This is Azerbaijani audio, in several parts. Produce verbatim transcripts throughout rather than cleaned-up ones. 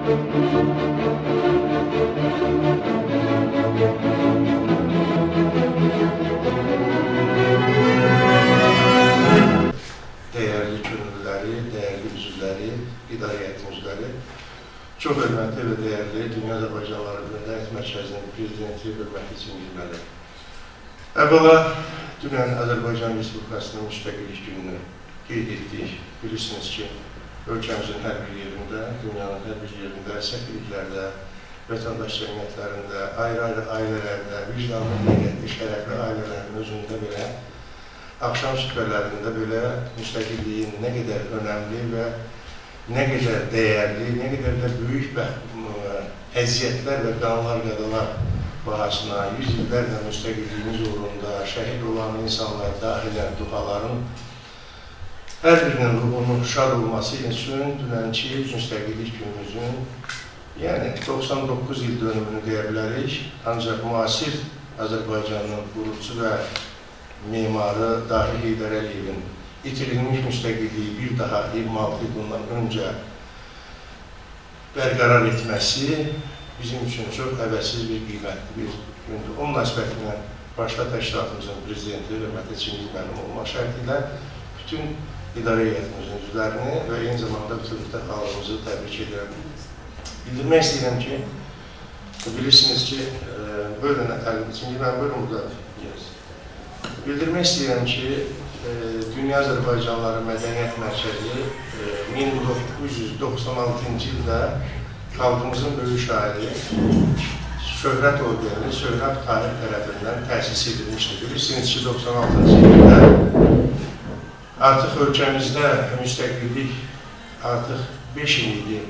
Değerli gönüllüləri, değerli üzvləri, idarə heyəti üzvləri, çox hörmətli və dəyərli Dünya Azərbaycanları Mədəniyyət Mərkəzinin Prezidenti hörmətli Çingizməli. Əvvəla, dünən Azərbaycan Respublikasının müstəqillik gününü qeyd etdik. Bilirsiniz ki, ölkəmizin hər bir yerində, dünyanın hər bir yerində, səfirliklərdə, vətəndaş cəmiyyətlərində, ayrı-ayrı ailələrdə, vicdanlı, məqətli, şərəfli ailələrin özündə belə axşam süfrələrində belə müstəqilliyin nə qədər önəmli və nə qədər dəyərli, nə qədər də böyük və əziyyətlər və qanlar qadalar bahasına yüz illərlə müstəqilliyimiz uğrunda şəhid olan insanlar daxilən duaların hər birinin ruhunun şad olması üçün dünənki müstəqillik günümüzün, yəni doxsan doqquz il dönümünü deyə bilərik, ancaq müasir Azərbaycanın qurucu və mimarı Dahi Heydər Əliyevin itirilmiş müstəqilliyi bir daha iyirmi altı il bundan öncə bərqərar etməsi bizim üçün çox əvəzsiz bir qiymətli bir gündür. O münasibətilə başda təşkilatımızın prezidenti hörmətli Çingizməli olmaq şərti ilə bütün idarə heyətimizin üzvlərini və eyni zamanda bütövlükdə xalqımızı təbrik edirəm. Bildirmək istəyirəm ki, bilirsiniz ki, bölün ətalini, Çingizməli bölün burada gəliriz. Bildirmək istəyirəm ki, Dünya Azərbaycanları Mədəniyyət Mərkəzi min doqquz yüz doxsan altıncı ildə xalqımızın böyük şairi Şöhrət Ordeni, Söhrət Tahir tərəfindən təsis edilmişdir. Bilirsiniz ki, doxsan altıncı ildə artıq ölkəmizdə müstəqillik artıq beş il idi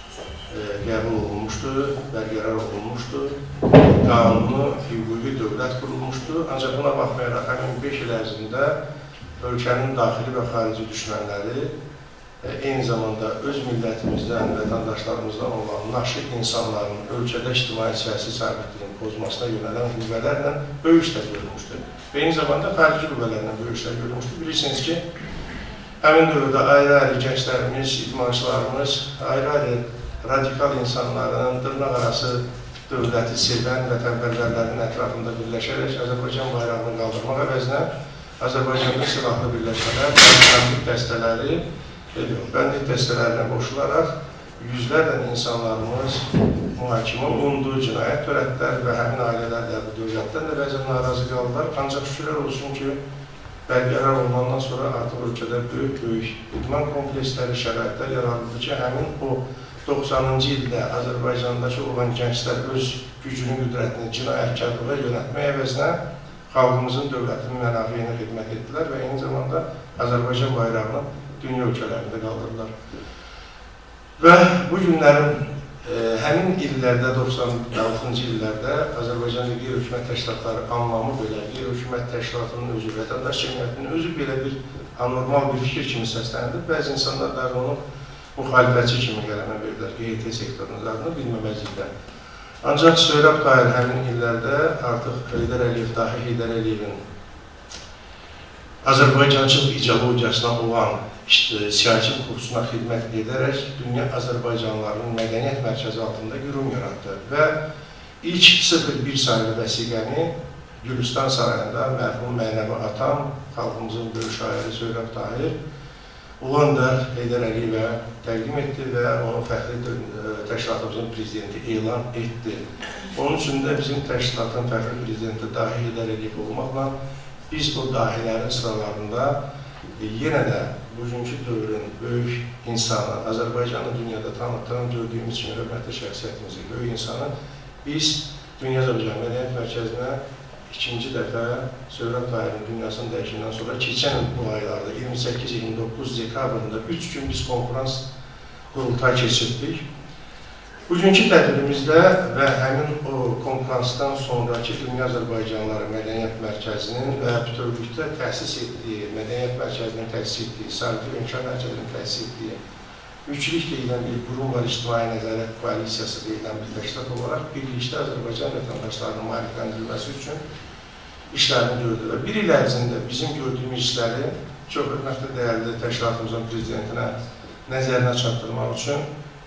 qəbul olunmuşdur, bərqərar olunmuşdur, qanunu, hüquqi dövlət qurulmuşdur. Ancaq buna baxmayaraq, həmin beş il ərzində ölkənin daxili və xarici düşmənləri eyni zamanda öz millətimizdən, vətəndaşlarımızdan olan naşı insanların ölkədə ictimai-siyasi sabitliyin pozmasına yönələn qüvvələrlə böyük işlər görülmüşdür. Və eyni zamanda xarici qüvvələrlə böyük işlər görülmüşdür. Bilirsiniz ki, həmin dövrdə ayrı-ayrı gənclərimiz, idmançılarımız, ayrı-ayrı radikal insanların, dırnaq arası dövləti sevən vətənpərvərlərin ətrafında birləşərək Azərbaycan bayrağını qaldırmaq əvəzinə Azərbaycanda silahlı birləşmələr, bəndit dəstələri, bəndit dəstələrinə qoşularaq yüzlərlə insanlarımız mühakimə olundu, cinayət törətdilər və həmin ailələr də bu dövlətdən də bəzən narazı qaldılar. Ancaq şükürlər olsun ki, bərqərar olmandan sonra artıq ölkədə böyük-böyük idman kompleksləri, şəraitlər yaradıldı ki, həmin o doxsanıncı ildə Azərbaycandakı olan gənclər öz gücünü, qüdrətini cinayətkarlığa yönətmək əvəzinə xalqımızın dövlətinin mənafeyinə xidmət etdilər və eyni zamanda Azərbaycan bayrağını dünya ölkələrində qaldırdılar. Və bu günlərin həmin illərdə, doxsan altıncı illərdə Azərbaycanda qeyri-hökumət təşkilatları anlamı belə, qeyri-hökumət təşkilatının özü, vətəndaş cəmiyyətinin özü belə bir anormal bir fikir kimi səsləndir. Bəzi insanlar da onu müxalifətçi kimi qələmə verirlər, Q H T sektorunun adını bilməməzliklə. Ancaq Söhrət Tahir həmin illərdə artıq Heydər Əliyev, Dahi Heydər Əliyevin Azərbaycancılıq ideologiyasına olan siyasi kursuna xidmət edərək Dünya Azərbaycanlarının Mədəniyyət Mərkəzi altında qurum yaratdı və ilk sıfır bir sayılı vəsiqəni Gülüstan sarayında mərhum mənəvi atam, xalqımızın böyük şairi Söhrət Tahir Ulandar Heydər Əliyevə təqdim etdi və onu fəxri təşkilatımızın prezidenti elan etdi. Onun üçün də bizim təşkilatın fəxri prezidenti Dahi Heydər Əliyev olmaqla biz o dahilərin sıralarında yenə də bugünkü dövrün böyük insanı, Azərbaycanı dünyada tanıtan gördüyümüz kimi hörmətli şəxsiyyətimizi, böyük insanı biz Dünya Azərbaycan Mədəniyyət Mərkəzinə ikinci dəfə Söhrət Tahirin dünyasının dəyişindən sonra keçən bu aylarda iyirmi səkkiz iyirmi doqquz dekabrında üç gün biz konferans qurultay keçirdik. Bugünkü tədbirimizdə və həmin o konferansdan sonraki Dünya Azərbaycanları Mədəniyyət Mərkəzinin və bütövlükdə təsis etdiyi, Mədəniyyət Mərkəzinin təsis etdiyi, Sabit İnkişaf Mərkəzinin təsis etdiyi üçlük deyilən bir qurum var, İctimai Nəzarət Koalisiyası deyilən bir təşkilat olaraq birlikdə Azərbaycan vətəndaşlarının maarifləndirilməsi üçün işlərini gördü və bir il ərzində bizim gördüyümüz işləri çox hörmətli dəyərli təşkilatımızın prezidentinə nəzərinə çatdırmaq üçün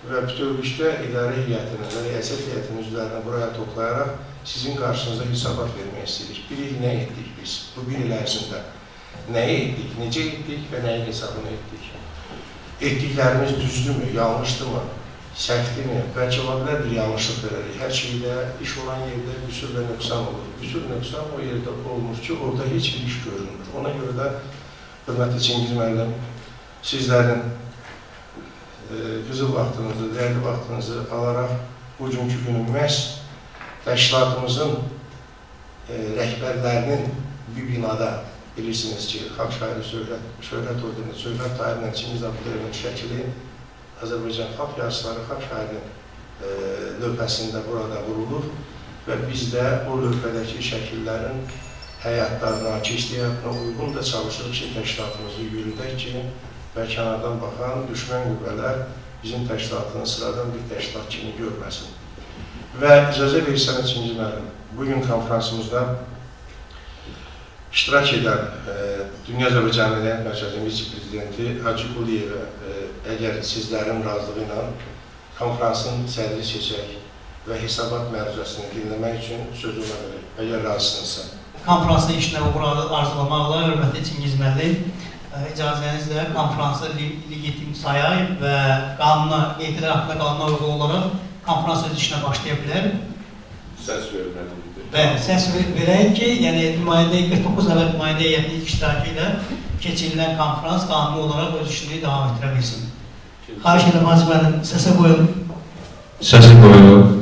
və bütövlükdə idarə heyətinin və riyaset heyətinin üzvlərini buraya toplayaraq sizin qarşınızda hesabat vermək istəyirik. Bilik nə etdik biz bu bir il ərzində? Nəyi etdik, necə etdik və nəyi hesabını etdik? Etdiklərimiz düzdürmü, yanlışdırmı, səhvdirmi? Bəlkə ola bilər bir yanlışlıq verərik. Hər şeydə, iş olan yerdə qüsur və nöqsan olur. Qüsur, nöqsan o yerdə olmur ki, orada heç bir iş görünmür. Ona görə də, hörmətli Çingiz müəllim, sizlərin e, qızıl vaxtınızı, dəyərli vaxtınızı alaraq bugünkü günü məhz təşkilatımızın e, rəhbərlərinin bir binada bilirsiniz ki, xalq şairi Şöhrət, Şöhrət ordeni, Şöhrət Tahirlə Çingiz Abdülevin şəkili Azərbaycan xalq yazıçıları, xalq şairin e, lövhəsində burada vurulur və biz də o lövhədəki şəkillərin həyatlarına, keçdiyatına uyğun da çalışırıq ki, təşkilatımızı yürüdək ki, və kənardan baxan düşmən qüvvələr bizim təşkilatını sıradan bir təşkilat kimi görməsin. Və icazə verirsənə Çingiz müəllim, bugün konferansımızda iştirak edən e, Dünya Azərbaycan Mədəniyyət Mərkəzinin vitse-prezidenti Hacı Quliyevə e, əgər sizlərin razılığı ilə konferansın sədri seçək və hesabat məruzəsini dinləmək üçün sözü ona verir, əgər razısınızsa. Konferansın işinə burada arzulamaqla, hörmətli Çingiz müəllim, icazənizlə konferansı legitim sayaq və qanuna, etirafına qanuna uyğun olaraq konferans öz işinə başlaya bilər. Səs verməlidir. Bəli, səs verək ki, yəni nümayəndə qırx doqquz nəfər nümayəndə heyətinin iştirakı ilə keçirilən konferans qanuni olaraq öz işini davam etdirə bilsin. Xahiş edirəm, Hacı müəllim, səsə qoyulun. Səsi qoyulun.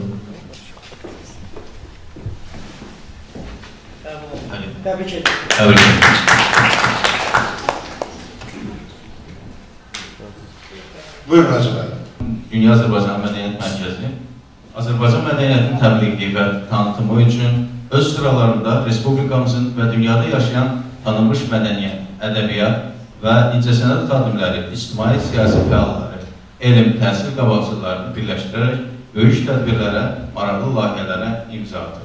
Təbrik edirəm. Təbrik edirəm. Buyurun Hacı müəllim. Dünya Azərbaycan Mədəniyyət Mərkəzi Azərbaycan mədəniyyətinin təbliği və tanıtımı üçün öz sıralarında Respublikamızın və dünyada yaşayan tanınmış mədəniyyət, ədəbiyyat və incəsənət xadimləri, ictimai-siyasi fəalları, elm, təhsil qabaqcılarını birləşdirərək böyük tədbirlərə, maraqlı layihələrə imza atır.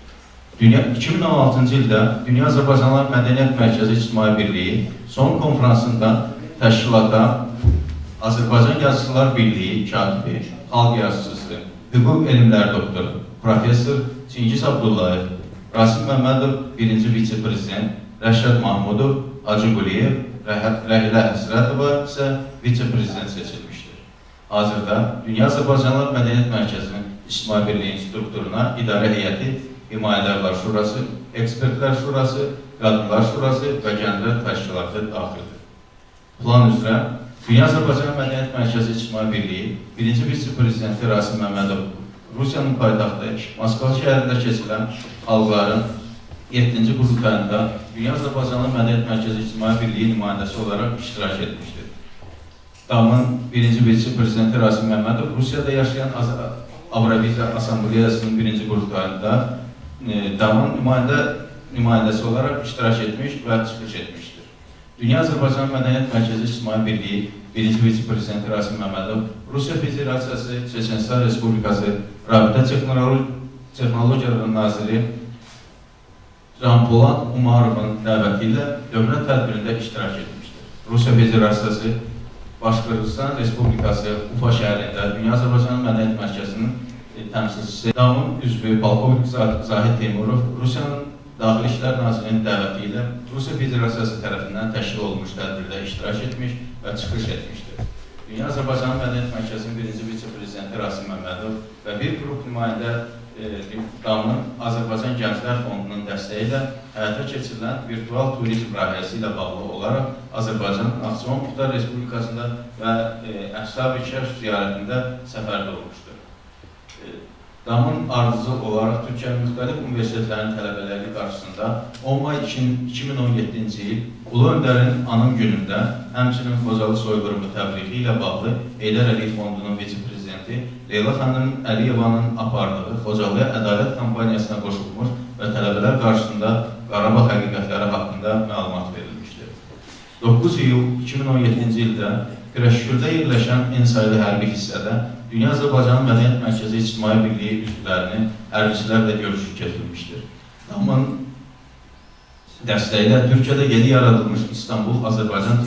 iki min on altıncı ildə Dünya Azərbaycanlar Mədəniyyət Mərkəzi İctimai Birliyi son konferansında təşkilata Azərbaycan Yazıçılar Birliyi katibi, xalq yazıçısı, hüquq elmləri doktoru, professor Çingiz Abdullayev, Rasim Məmmədov, birinci vitse-prezident, Rəşad Mahmudov, Hacı Quliyev, Rəhilə Həsrətova isə vitse-prezident seçilmişdir. Hazırda Dünya Azərbaycanlar Mədəniyyət Mərkəzinin İctimai Birliyin strukturuna idarə heyəti, Himayədarlar Şurası, Ekspertlər Şurası, Qadınlar Şurası və Gənclər Təşkilatı daxildir. Plan üzrə Dünya Azərbaycan Mədəniyyət Mərkəzi İctimai Birliyi birinci vitse-prezidenti Rasim Məmmədov Rusiyanın paytaxtı Moskva şəhərində keçilən xalqların yeddinci qurultayında Dünya Azərbaycanlı Mədəniyyət Mərkəzi İctimai Birliyi nümayəndəsi olaraq iştirak etmişdir. D A M-ın birinci vitse-prezidenti Rasim Məmmədov Rusiyada yaşayan Avroviziya Assambleyasının birinci qurultayında D A M-ın nümayəndə, nümayəndəsi olaraq iştirak etmiş və çıxış etmişdir. Dünya Azərbaycan Mədəniyyət Mərkəzi İctimai Birliyi birinci vitse-prezidenti Rasim Məmmədov Rusiya Federasiyası, Çeçenistan Respublikası, Rabitə Texnologiyaların Naziri Can-Polad Umarovun dəvəti ilə dövlət tədbirində iştirak etmişdir. Rusiya Federasiyası, Başqırğızistan Respublikası, Ufa şəhərində Dünya Azərbaycan Mədəniyyət Mərkəzinin təmsilçisi, D A M-ın üzvü Polkovnik Zahid Teymurov, Rusiyanın Daxili İşlər Nazirinin dəvəti ilə Rusiya Federasiyası tərəfindən təşkil olunmuş tədbirdə iştirak etmiş və çıxış etmişdir. Dünya Azərbaycan Mədəniyyət Mərkəzinin birinci vitse-prezidenti Rasim Məmmədov və bir qrup nümayəndə D A M-ın Azərbaycan Gənclər Fondunun dəstəyi ilə həyata keçirilən virtual turizm layihəsi ilə bağlı olaraq Azərbaycan Naxçıvan Muxtar Respublikasında və Əshab-ı Kəşf ziyarətində səfərdə olmuşdur. D A M-ın ardıcıl olaraq Türkiyənin müxtəlif universitetlərinin tələbələri qarşısında on may iki min on yeddinci il Ulu Öndərin Anım günündə, həmçinin Xocalı soyqırımı təbliği ilə bağlı Heydər Əliyev Fondunun vitse-prezidenti Leyla xanım Əliyevanın apardığı Xocalıya ədalət kampaniyasına qoşulmuş və tələbələr qarşısında Qarabağ həqiqətləri haqqında məlumat verilmişdir. doqquz iyul iki min on yeddinci ildə Pirəşgüldə yerləşən en sayılı hərbi hissədə Dünya Azərbaycan Mədəniyyət Mərkəzi İctimai Birliyi üzvlərinin hərbiçilərlə görüşü keçirilmişdir. D A M-ın dəstəyi ilə Türkiyədə yeni yaradılmış İstanbul Azərbaycan Teatrının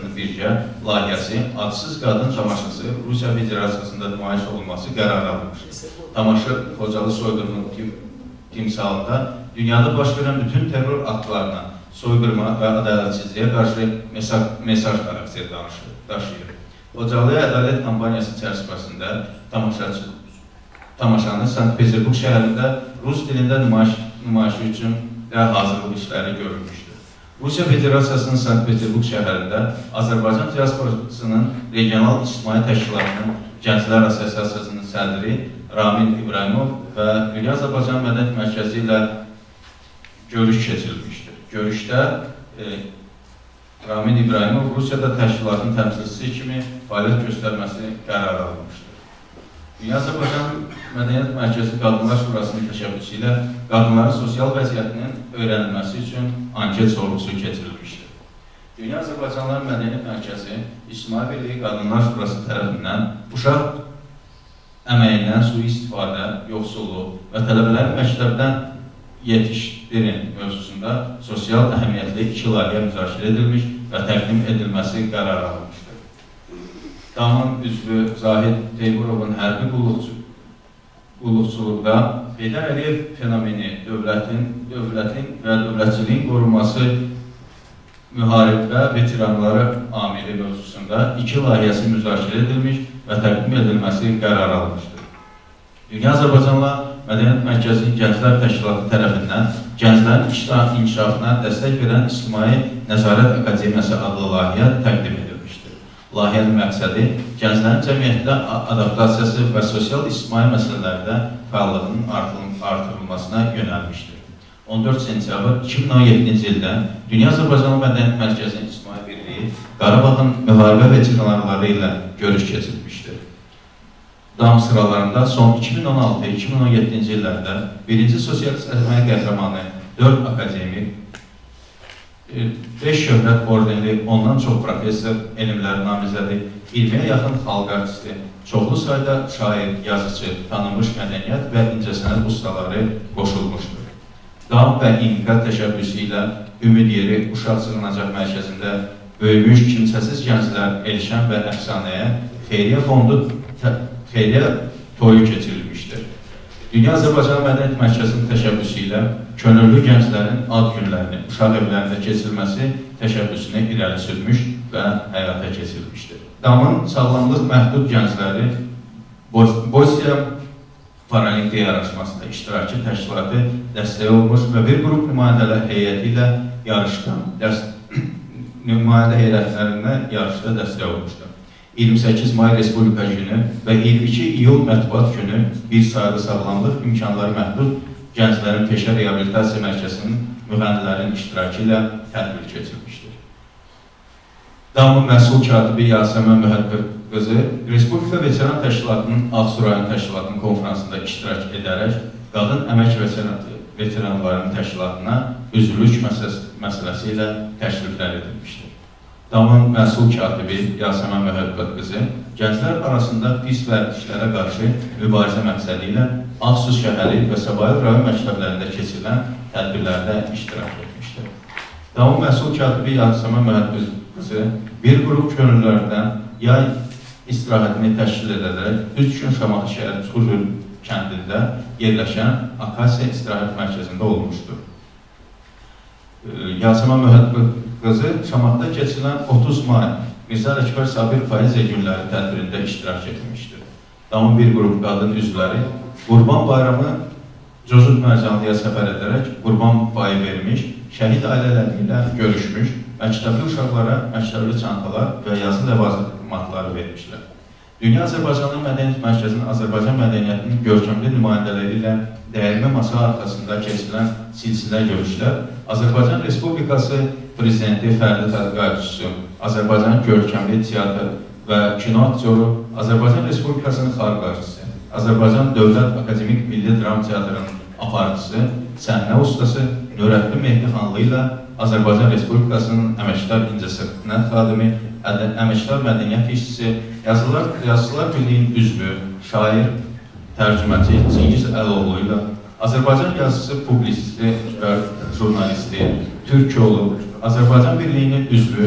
Məclisinin birgə layihəsi Adsız Qadın Tamaşası Rusiya Federasiyasında nümayiş olunması qərar alınmışdır. Tamaşa Xocalı soyqırımı timsalında dünyada baş verən bütün terror aktlarına, soyqırma və ədalətsizliyə qarşı mesaj, mesaj xarakteri daşıyır. Xocalıya ədalət kampaniyası çərçivəsində tamaşaçı, tamaşanı Sankt-Peterburg şəhərində Rus dilində nümayiş, nümayişi üçün və hazırlıq işləri görülmüşdür. Rusiya Federasiyasının Sankt-Peterburg şəhərində Azərbaycan diasporasının regional ictimai təşkilatının Gənclər Assosiasiyasının sədri Ramin İbrahimov və Dünya Azərbaycan Mədəniyyət Mərkəzi ilə görüş keçirilmişdir. Görüşdə e, Ramin İbrahimov Rusiyada təşkilatın təmsilçisi kimi fəaliyyət göstərməsi qərar alınmışdır. Dünya Azərbaycan Mədəniyyət Mərkəzi Qadınlar Şurasının təşəbbüsü ilə qadınların sosial vəziyyətinin öyrənilməsi üçün anket sorğusu keçirilmişdir. Dünya Azərbaycanlar Mədəniyyət Mərkəzi İctimai Birliyi Qadınlar Şurası tərəfindən uşaq əməyindən sui-istifadə, yoxsulluq və tələbələrin məktəbdən yetişdirin mövzusunda sosial əhəmiyyətli iki layihə müzakirə edilmiş və təqdim edilməsi qərar alınmışdır. Damın üzvü Zahid Teymurovun hərbi qulluqçuluqda Heydər Əliyev fenomeni, dövlətin, dövlətin və dövlətçiliyin qorunması müharibə veteranları amili mövzusunda iki layihəsi müzakirə edilmiş və təqdim edilməsi qərar alınmışdır. Dünya Azərbaycanla Mədəniyyət Mərkəzinin Gənclər Təşkilatı tərəfindən gənclərin inkişafına dəstək verən İctimai Nəzarət Akademiyası adlı layihə təqdim edilmişdir. Layihənin məqsədi gənclərin cəmiyyətdə adaptasiyası və sosial-ictimai məsələlərdə fəallığının artırılmasına yönəlmişdir. on dörd sentyabr iki min on yeddinci ildə Dünya Azərbaycan Mədəniyyət Mərkəzinin İctimai Birliyi Qarabağın müharibə veteranları ilə görüş keçirmişdir. Dam sıralarında son iki min on altı iki min on yeddinci illərdə birinci sosialist əhməyi qəhrəmanı, dörd akademik, beş şöhrət ordenli, ondan çox professor, elmlər namizədi, iyirmiyə yaxın xalq artisti, çoxlu sayda şair, yazıcı, tanınmış mədəniyyət və incəsənət ustaları qoşulmuşdur. Dam və İnqilab təşəbbüsü ilə Ümid Yeri Uşaq Sığınacaq Mərkəzində böyümüş kimsəsiz gənclər Elşən və Əfsanəyə xeyriyyə fondu xeyriyyə toyu keçirilmişdir. Dünya Azərbaycan Mədəniyyət Mərkəzinin təşəbbüsü ilə könüllü gənclərin ad günlərini uşaq evlərində keçirilməsi təşəbbüsünü irəli sürmüş və həyata keçirilmişdir. Damın sağlamlıq məhdud gəncləri Bosniya Paralimpiya yarışmasında iştirakçı təşkilatı dəstək olmuş və bir qrup nümayəndələr heyəti ilə yarışdan nümayəndə heyətlərinə yarışda dəstək olmuşdur. iyirmi səkkiz may Respublika günü və iyirmi iki iyul mətbuat günü bir sayılı sağlamlıq imkanları məhdud gənclərin peşə reabilitasiya mərkəzinin müğənnilərin iştirakı ilə tədbir keçirmişdir. Damın məsul katibi Yasəmən Mühəbbir qızı Respublika Veteran Təşkilatının Ağsu rayon təşkilatının konferansında iştirak edərək qadın əmək veteranlarının təşkilatına üzvlük məsələsi ilə təşriflər edilmişdir. Damın məsul katibi Yasəmən Mühəbbət qızı gənclər arasında pis vərdişlərə qarşı mübarizə məqsədi ilə Ağsu şəhəri və Səbail rayon məktəblərində keçirilən tədbirlərdə iştirak etmişdir. Damın məsul katibi Yasəmən Mühəbbət qızı bir qrup könüllülərdən yay istirahətini təşkil edərək üç gün Şamaxı şəhəri Çuxur kəndində yerləşən Akasiya istirahət mərkəzində olmuşdur. Yasəmən Mühəbbət qızı Şamaxıda keçirilən otuz may Mirzə Ələkbər Sabir Poeziya günləri tədbirində iştirak etmişdir. Damın bir qrup qadın üzvləri Qurban Bayramı Cozud Mərcanlıya səfər edərək Qurban payı vermiş, şəhid ailələri ilə görüşmüş, məktəbli uşaqlara məktəbli çantalar və yazı ləvazimatları vermişlər. Dünya Azərbaycanlı Mədəniyyət Mərkəzinin Azərbaycan mədəniyyətinin görkəmli nümayəndələri ilə dəyirmə masa arxasında keçirilən silsilə görüşlər Azərbaycan Respublikası Prezidenti Fərdi Tədqiqatçısı, Azərbaycan görkəmli teatr və kino aktyoru, Azərbaycan Respublikasının xalq artisti, Azərbaycan Dövlət Akademik Milli Dram Teatrının aparıcısı, səhnə ustası Nurəddin Mehdixanlı ilə Azərbaycan Respublikasının Əməkdar İncəsənət xadimi, Əməkdar Mədəniyyət işçisi, Yazılar, Yazılar Birliyinin üzvü, şair, tərcüməçi Çingiz Əloğlu ilə Azərbaycan yazısı, publisisti və jurnalisti, Türkoğlu, Azərbaycan Birliyinin üzvü,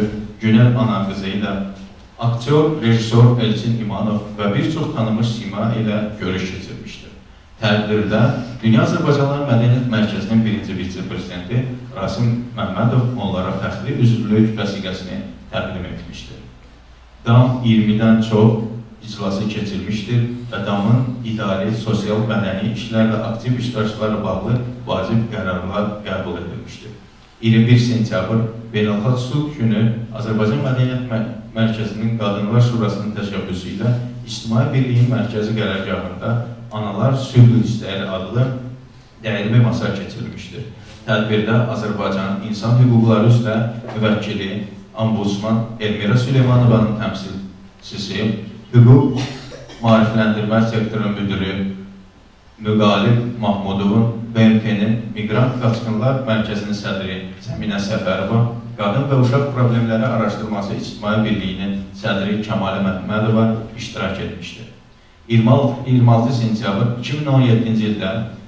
Günel ana qızı ilə aktyor, rejissor Elçin İmanov və bir çox tanınmış sima ilə görüş keçirmişdir. Tədbirdə Dünya Azərbaycanlar Mədəniyyət Mərkəzinin birinci vitse-prezidenti Rasim Məmmədov onlara fəxri üzvlük vəsiqəsini təqdim etmişdir. DAM iyirmidən çox iclası keçirmişdir və DAM-ın idari, sosial, mədəni işlərlə aktiv iştirakçılarla bağlı vacib qərarlar qəbul edilmişdir. iyirmi bir sentyabr Beynəlxalq Sulh Günü Azərbaycan Mədəniyyət Mərkəzinin Qadınlar Şurasının təşəbbüsü ilə İctimai Birliyin Mərkəzi qərargahında Analar Sülh İstəyir adlı dəyərli masa keçirilmişdir. Tədbirdə Azərbaycan İnsan Hüquqları üzrə müvəkkili, Ombudsman Elmira Süleymanovanın təmsilçisi, Hüquq Maarifləndirmə sektorunun müdürü Müqalib Mahmudovun, B M T-nin Miqrant Qaçqınlar Mərkəzinin sədri Zəminə Səfərova, Qadın və Uşaq Problemləri Araşdırması İctimai Birliyinin sədri Kəmal Məhəmmədova iştirak etmişdir. iyirmi altı sentyabr iki min on yeddinci ildə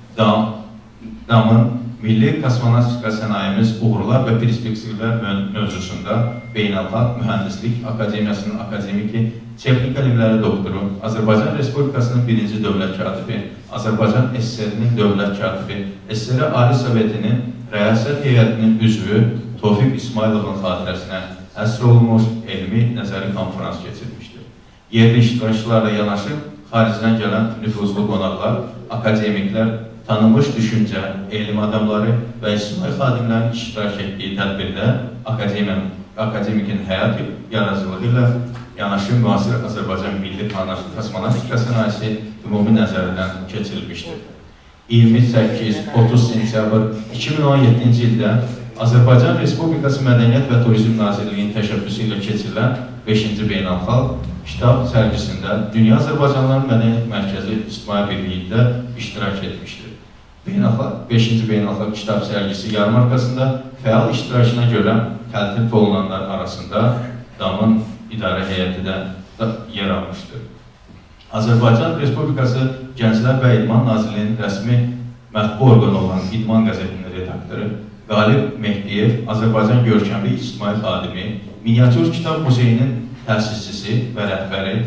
DAM-ın Milli Kosmonavtika Sənayemiz Uğurlar və Perspektivlər mövzusunda Beynəlxalq Mühəndislik Akademiyasının akademiki, texnik elmləri doktoru, Azərbaycan Respublikasının birinci dövlət katibi, Azərbaycan S S R-nin dövlət katibi, S S R Ali Sovetinin Rəyasət Heyətinin üzvü Tofiq İsmayılovun xatirəsinə həsr olunmuş elmi nəzəri konferans keçirmişdir. Yerli iştirakçılarla yanaşı, xaricdən gələn nüfuzlu qonaqlar, akademiklər, tanınmış düşüncə, elm adamları və ictimai xadimlərin iştirak etdiyi tədbirdə akademikin həyat yaradıcılığı ilə yanaşı müasir Azərbaycan Milli Kosmonavtika Sənayesi ümumi nəzərdən keçirilmişdir. iyirmi səkkiz otuz sentyabr iki min on yeddinci ildə Azərbaycan Respublikası Mədəniyyət və Turizm Nazirliyinin təşəbbüsü ilə keçirilən beşinci Beynəlxalq Kitab sərgisində Dünya Azərbaycanlar Mədəniyyət Mərkəzi İctimai Birliyində iştirak etmişdir. beşinci Beynəlxalq Kitab sərgisi yarmarkasında fəal iştirakına görə təltif olunanlar arasında DAM-ın idarə heyəti də yer almışdır. Azərbaycan Respublikası Gənclər və İdman Nazirliyinin rəsmi mətbu orqanı olan İdman qəzetinin redaktoru Qalib Mehdiyev, Azərbaycan görkəmli ictimai xadimi, Miniatür Kitab Muzeyinin təsisçisi və rəhbəri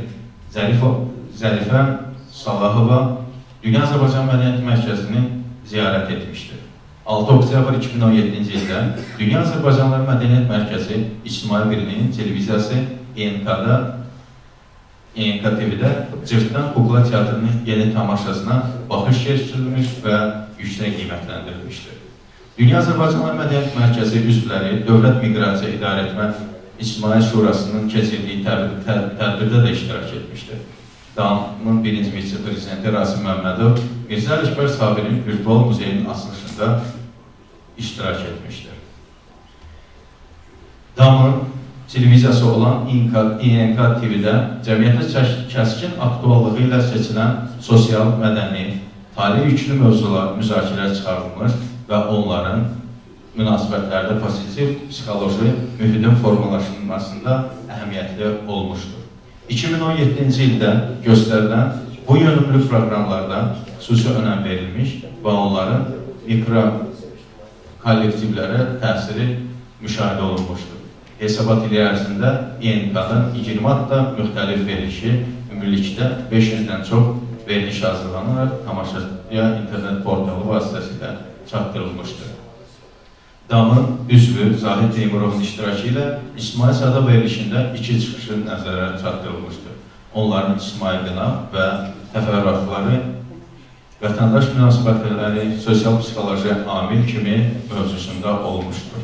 Zərifə Salahova Dünya Azərbaycan Mədəniyyət Mərkəzini ziyarət etmişdir. altı oktyabr iki min on yeddinci ildə Dünya Azərbaycanlar Mədəniyyət Mərkəzi İctimai Birliyinin televiziyası E N K-da E N K T V-də Cırtdan Kukla Teatrının yeni tamaşasına baxış keçirilmiş və yüksək qiymətləndirilmişdir. Dünya Azərbaycanlar Mədəniyyət Mərkəzi üzvləri Dövlət Miqrasiya İdarəetmə İctimai Şurasının keçirdiyi tədbirdə də iştirak etmişdir. DAM-ın birinci vitse-prezidenti Rasim Məmmədov Mirzə Ələkbər Sabirin virtual muzeyinin açılışında iştirak etmişdir. DAM-ın televiziyası olan E N K T V-də cəmiyyətə kəskin aktuallığı ilə seçilən sosial, mədəni, tarih yüklü mövzular müzakirəyə çıxarılmış və onların münasibətlərdə pozitiv psixoloji mühitin formalaşdırılmasında əhəmiyyətli olmuşdur. iki min on yeddinci ildə göstərilən bu yönümlü proqramlarda xüsusi önəm verilmiş və onların mikro kollektivlərə təsiri müşahidə olunmuşdur. Hesabat ili ərzində E N K-dan iyirmi adda müxtəlif verilişi, ümumilikdə beş yüzdən çox veriliş hazırlanaraq tamaşaçıya internet portalı vasitəsilə çatdırılmışdır. DAM-ın üzvü Zahid Teymurovun iştirakı ilə ictimai sada verilişində iki çıxışı nəzərə çatdırılmışdır. Onların ictimai qınaq və təfərrüatları, vətəndaş münasibətləri, sosial-psixoloji amil kimi mövzusunda olmuşdur.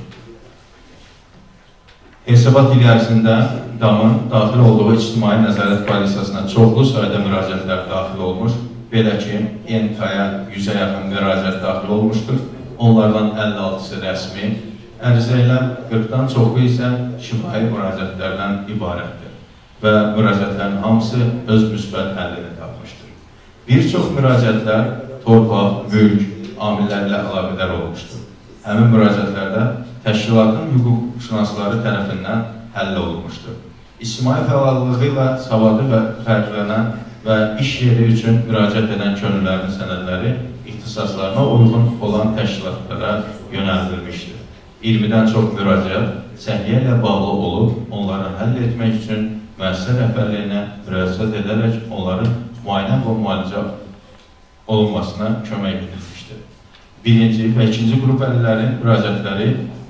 Hesabat ili ərzində DAM-ın daxil olduğu ictimai nəzarət koalisiyasına çoxlu sayda müraciətlər daxil olmuş, belə ki, E N K-ya yüzə yaxın müraciət daxil olmuşdur. Onlardan əlli altısı rəsmi ərizə ilə, qırxdan çoxu isə şifahi müraciətlərdən ibarətdir və müraciətlərin hamısı öz müsbət həllini tapmışdır. Bir çox müraciətlər torpaq, mülk, amillərlə əlaqədar olmuşdur. Həmin müraciətlərdə təşkilatın hüquqşünasları tərəfindən həll olunmuşdur. İctimai fəallığı ilə savadı və fərqlənən və iş yeri üçün müraciət edən könüllərin sənədləri ixtisaslarına uyğun olan təşkilatlara yönəldilmişdir. iyirmidən çox müraciət səhiyyə ilə bağlı olub, onları həll etmək üçün müəssisə rəhbərliyinə müraciət edərək onların müayinə və müalicə olunmasına kömək edilmişdir. Birinci və ikinci qrup əlillərin müraciətləri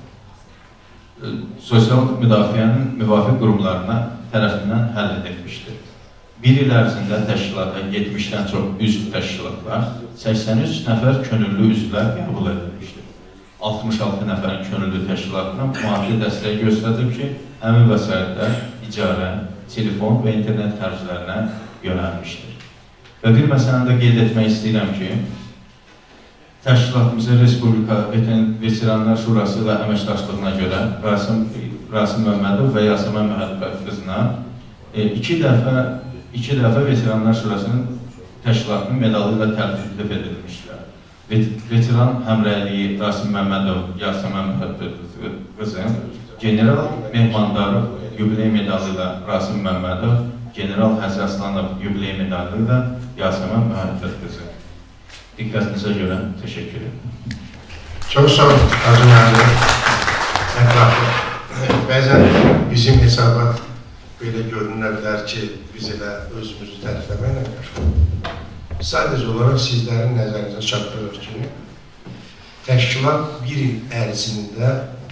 sosial müdafiənin müvafiq qurumlarına tərəfindən həll edilmişdir. Bir il ərzində təşkilata yetmişdən çox üzv təşkilatlar, səksən üç nəfər könüllü üzvlər qəbul edilmişdir. altmış altı nəfərin könüllü təşkilatına maddi dəstək göstərilib ki, həmin vəsaitlər icarə, telefon və internet xərclərinə yönəlmişdir. Və bir məsələni də qeyd etmək istəyirəm ki, təşkilatımızın Respublika Veteranlar Şurası və əməkdaşlığına görə Rasim, Rasim Məmmədov və Yasemin Məhəbbət qızına e, iki dəfə, iki dəfə Veteranlar Şurasının təşkilatının medalı ilə təltif edilmişdir. Veteran həmrəyliyi Rasim Məmmədov, Yasemin Məhəbbət qızı, General Mehmandarov yubiley medalı ilə Rasim Məmmədov, General Həsən Aslanov yubiley medalı ilə Yasemin Məhəbbət qızı. Diqqətinizə görə təşəkkür ederim. Çox sağ olun, Hacı Nazım. Ətraflı. Bəzən bizim hesabat belə görünə bilər ki, biz elə özümüzü tərifləməklə məşğul. Sadəcə olaraq sizlərin nəzərinizə çatdırır ki, təşkilat bir il ərzində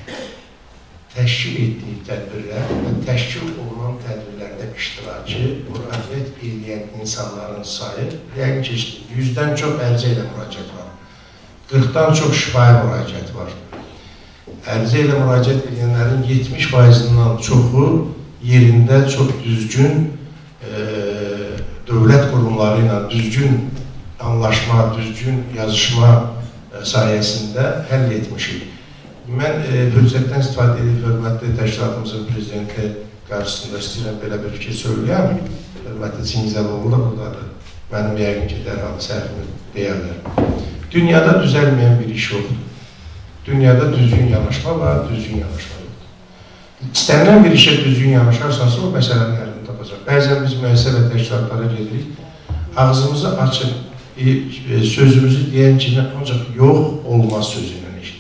təşkil etdiyi tədbirlər və təşkil olunan tədbirlərdə iştirakçı, müraciət edən insanların sayı yəqin ki, yüzdən çox ərizə ilə müraciət var. qırxdan çox şifahi müraciət var. Ərizə ilə müraciət edənlərin yetmiş faizindən çoxu yerində çox düzgün e, dövlət qurumları ilə düzgün anlaşma, düzgün yazışma e, sayəsində həll etmişik. Mən e, fürsətdən istifadə edib hörmətli təşkilatımızın prezidenti qarşısında istəyirəm belə bir fikir söyləyəm. Hörmətli Çingiz Əloğlu da buradadır. Mənim yəqin ki, dərhal səhvimi deyərlər. Dünyada düzəlməyən bir iş yoxdur. Dünyada düzgün yanaşma var, düzgün yanaşma yoxdur. İstənilən bir işə düzgün yanaşarsansa o məsələnin həllini tapacaq. Bəzən biz müəssisə və təşkilatlara gedirik, ağzımızı açıb, e, sözümüzü deyən kimi ancaq yox olmaz sözünü.